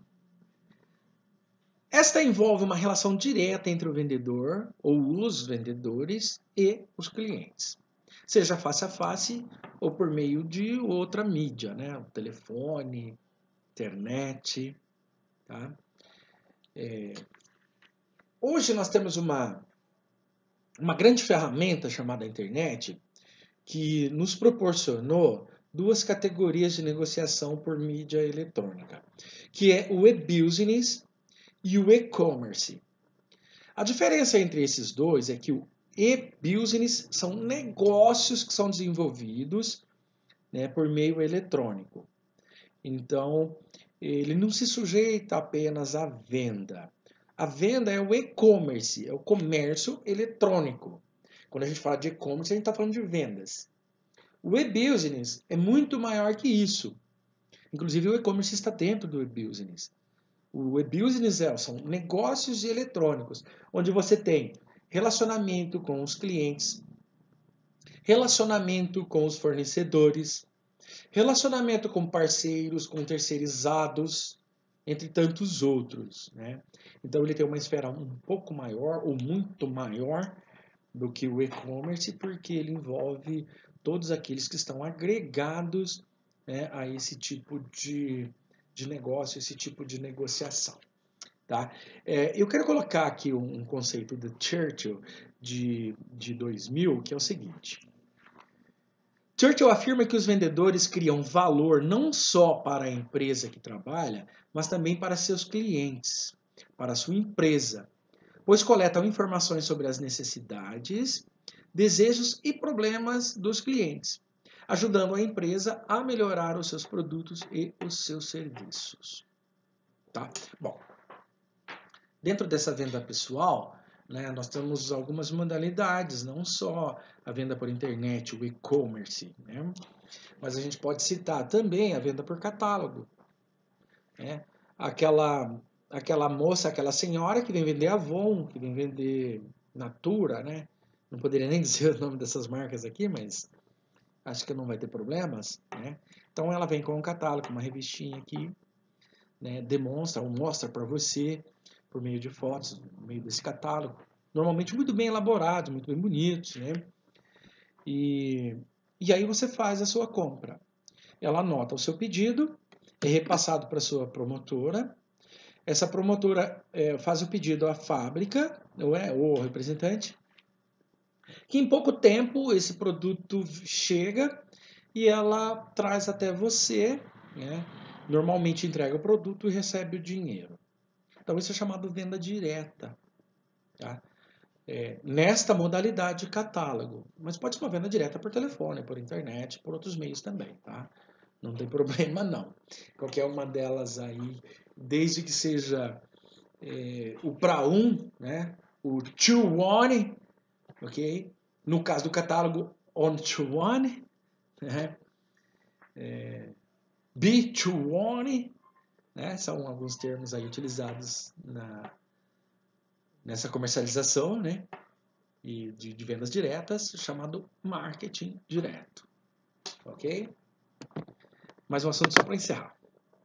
Esta envolve uma relação direta entre o vendedor ou os vendedores e os clientes. Seja face a face ou por meio de outra mídia, né? O telefone, internet. Tá? É... Hoje nós temos uma, uma grande ferramenta chamada internet que nos proporcionou duas categorias de negociação por mídia eletrônica, que é o e-business e o e-commerce. A diferença entre esses dois é que o e-business são negócios que são desenvolvidos, né, por meio eletrônico. Então, ele não se sujeita apenas à venda. A venda é o e-commerce, é o comércio eletrônico. Quando a gente fala de e-commerce, a gente está falando de vendas. O e-business é muito maior que isso. Inclusive, o e-commerce está dentro do e-business. O e-business é, são negócios eletrônicos, onde você tem relacionamento com os clientes, relacionamento com os fornecedores, relacionamento com parceiros, com terceirizados, entre tantos outros, né? Então ele tem uma esfera um pouco maior ou muito maior do que o e-commerce, porque ele envolve todos aqueles que estão agregados, né, a esse tipo de, de negócio, esse tipo de negociação. Tá? É, eu quero colocar aqui um, um conceito do Churchill de, de dois mil, que é o seguinte. Churchill afirma que os vendedores criam valor não só para a empresa que trabalha, mas também para seus clientes, para a sua empresa, pois coletam informações sobre as necessidades, desejos e problemas dos clientes, ajudando a empresa a melhorar os seus produtos e os seus serviços. Tá? Bom, dentro dessa venda pessoal, né, nós temos algumas modalidades, não só a venda por internet, o e-commerce, né, mas a gente pode citar também a venda por catálogo. Né, aquela, aquela moça, aquela senhora que vem vender Avon, que vem vender Natura, né, não poderia nem dizer o nome dessas marcas aqui, mas acho que não vai ter problemas. Né, então ela vem com um catálogo, uma revistinha aqui, né, demonstra ou mostra para você, por meio de fotos, por meio desse catálogo, normalmente muito bem elaborados, muito bem bonitos, né? E, e aí você faz a sua compra. Ela anota o seu pedido, é repassado para a sua promotora. Essa promotora é, faz o pedido à fábrica, ou é, ou ao representante, que em pouco tempo esse produto chega e ela traz até você, né? Normalmente entrega o produto e recebe o dinheiro. Então isso é chamado venda direta. Tá? É, nesta modalidade catálogo. Mas pode ser uma venda direta por telefone, por internet, por outros meios também. Tá? Não tem problema não. Qualquer uma delas aí, desde que seja é, o para um, né? O to one, ok? No caso do catálogo, on to one, né? É, B to one, né? São alguns termos aí utilizados na, nessa comercialização, né? E de, de vendas diretas, chamado marketing direto. Ok? Mais um assunto só para encerrar.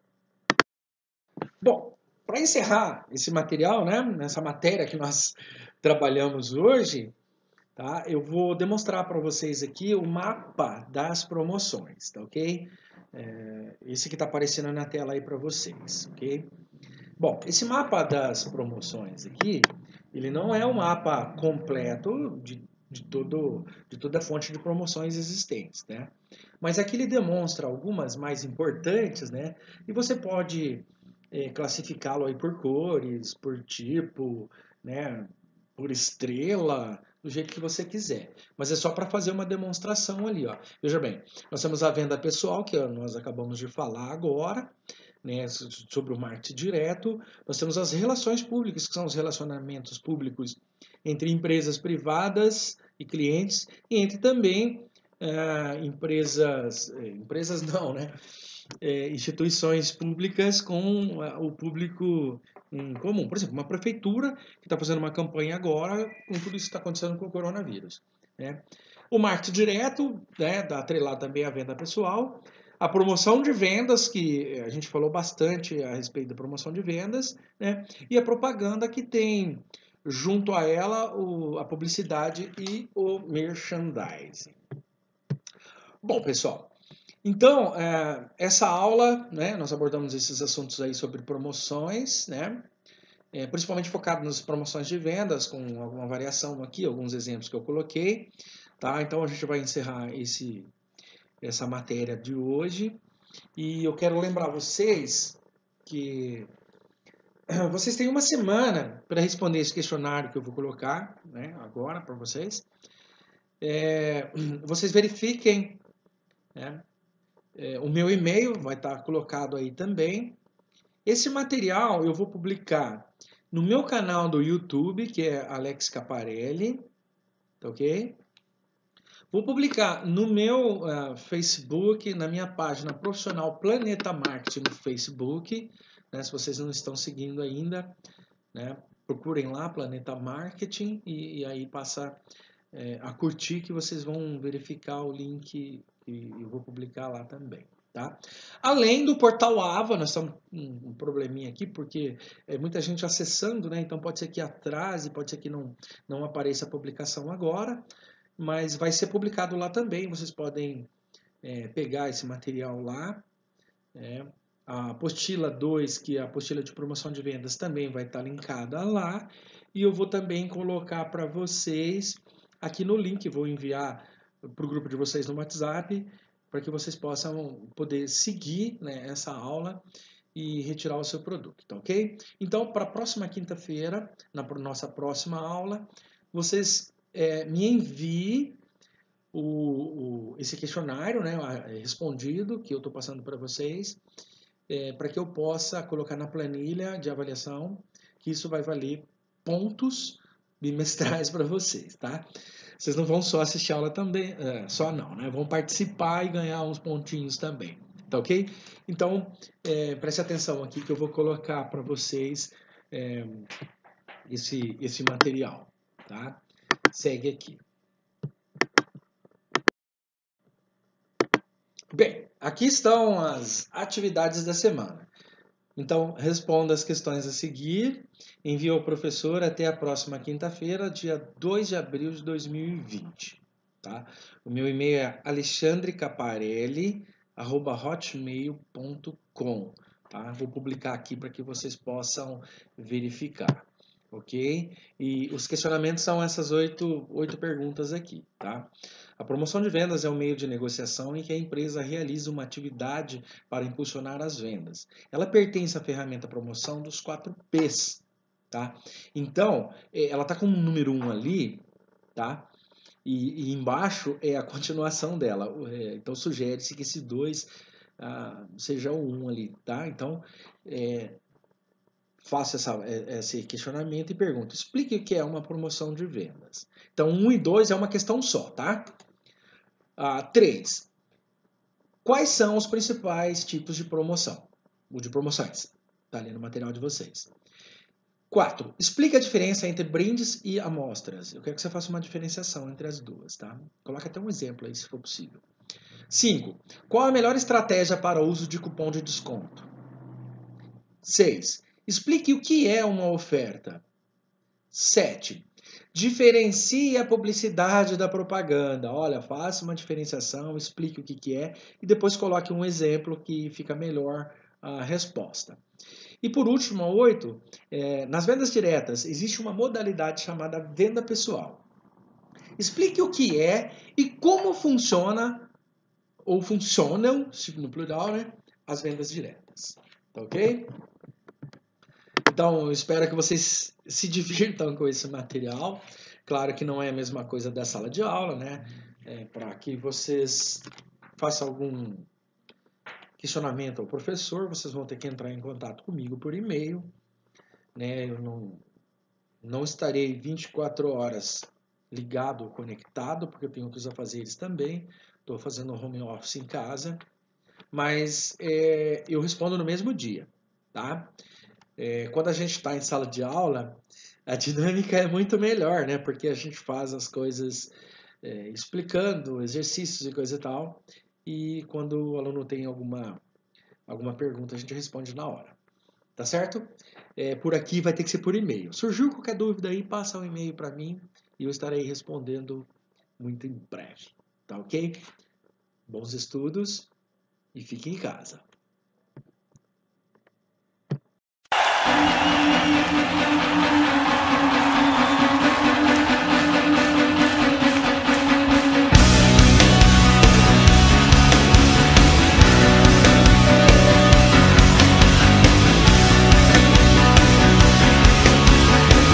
Bom, para encerrar esse material, né? Nessa matéria que nós trabalhamos hoje, tá? Eu vou demonstrar para vocês aqui o mapa das promoções, tá ok? É, esse que está aparecendo na tela aí para vocês, ok? Bom, esse mapa das promoções aqui, ele não é um mapa completo de, de, todo, de toda a fonte de promoções existentes, né? Mas aqui ele demonstra algumas mais importantes, né? E você pode é, classificá-lo aí por cores, por tipo, né? Por estrela, do jeito que você quiser. Mas é só para fazer uma demonstração ali, ó. Veja bem, nós temos a venda pessoal, que nós acabamos de falar agora, né, sobre o marketing direto. Nós temos as relações públicas, que são os relacionamentos públicos entre empresas privadas e clientes, e entre também uh, empresas, empresas não, né, é, instituições públicas com uh, o público em comum. Por exemplo, uma prefeitura que está fazendo uma campanha agora com tudo isso que está acontecendo com o coronavírus. Né? O marketing direto, né, dá atrelado também à venda pessoal. A promoção de vendas, que a gente falou bastante a respeito da promoção de vendas, né? E a propaganda que tem junto a ela o, a publicidade e o merchandising. Bom, pessoal, então, é, essa aula, né, nós abordamos esses assuntos aí sobre promoções, né? É, principalmente focado nas promoções de vendas, com alguma variação aqui, alguns exemplos que eu coloquei. Tá? Então, a gente vai encerrar esse... essa matéria de hoje, e eu quero lembrar vocês que vocês têm uma semana para responder esse questionário que eu vou colocar, né, agora para vocês. É, vocês verifiquem, né, é, o meu e-mail vai estar colocado aí também. Esse material eu vou publicar no meu canal do YouTube, que é Alex Caparelli, tá ok? Vou publicar no meu uh, Facebook, na minha página profissional Planeta Marketing no Facebook, né? Se vocês não estão seguindo ainda, né? Procurem lá Planeta Marketing e, e aí passa é, a curtir, que vocês vão verificar o link que eu vou publicar lá também. Tá? Além do portal Ava, nós estamos com um probleminha aqui, porque é muita gente acessando, né? Então pode ser que atrase, pode ser que não, não apareça a publicação agora, mas vai ser publicado lá também. Vocês podem é, pegar esse material lá. É, a apostila dois, que é a apostila de promoção de vendas, também vai estar linkada lá. E eu vou também colocar para vocês aqui no link, vou enviar para o grupo de vocês no WhatsApp, para que vocês possam poder seguir, né, essa aula e retirar o seu produto, tá ok? Então, para a próxima quinta-feira, na nossa próxima aula, vocês é, me enviem o, o, esse questionário, né, respondido, que eu estou passando para vocês, é, para que eu possa colocar na planilha de avaliação, que isso vai valer pontos bimestrais para vocês, tá? Vocês não vão só assistir a aula também, é, só não, né? Vão participar e ganhar uns pontinhos também, tá ok? Então, é, preste atenção aqui que eu vou colocar para vocês é, esse, esse material, tá? Segue aqui. Bem, aqui estão as atividades da semana. Então, responda as questões a seguir, envie ao professor até a próxima quinta-feira, dia dois de abril de dois mil e vinte. Tá? O meu e-mail é alexandre caparelli arroba hotmail ponto com. Tá? Vou publicar aqui para que vocês possam verificar. Ok? E os questionamentos são essas oito, oito perguntas aqui. Tá? A promoção de vendas é um meio de negociação em que a empresa realiza uma atividade para impulsionar as vendas. Ela pertence à ferramenta promoção dos quatro P's. Tá? Então, ela está com o número um ali, tá? E, e embaixo é a continuação dela. Então, sugere-se que esse dois ah, seja o um ali. Tá? Então, é, faça essa, esse questionamento e pergunta: explique o que é uma promoção de vendas. Então, um e dois é uma questão só, tá? Ah, três. Quais são os principais tipos de promoção? Ou de promoções? Está ali no material de vocês. quatro. Explique a diferença entre brindes e amostras. Eu quero que você faça uma diferenciação entre as duas, tá? Coloque até um exemplo aí, se for possível. cinco. Qual a melhor estratégia para o uso de cupom de desconto? seis. Explique o que é uma oferta. sete. Diferencie a publicidade da propaganda. Olha, faça uma diferenciação, explique o que, que é e depois coloque um exemplo que fica melhor a resposta. E por último, a oito, é, nas vendas diretas existe uma modalidade chamada venda pessoal. Explique o que é e como funciona, ou funcionam, no plural, né, as vendas diretas. Tá ok? Então, eu espero que vocês se divirtam com esse material. Claro que não é a mesma coisa da sala de aula, né? É, para que vocês façam algum questionamento ao professor, vocês vão ter que entrar em contato comigo por e-mail. Né? Eu não, não estarei vinte e quatro horas ligado ou conectado, porque eu tenho outros afazeres também. Estou fazendo home office em casa. Mas é, eu respondo no mesmo dia, tá? É, quando a gente está em sala de aula, a dinâmica é muito melhor, né? Porque a gente faz as coisas é, explicando exercícios e coisa e tal. E quando o aluno tem alguma, alguma pergunta, a gente responde na hora. Tá certo? É, por aqui vai ter que ser por e-mail. Surgiu qualquer dúvida aí, passa um e-mail para mim e eu estarei respondendo muito em breve. Tá ok? Bons estudos e fiquem em casa.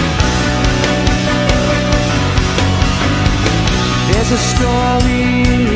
There's a story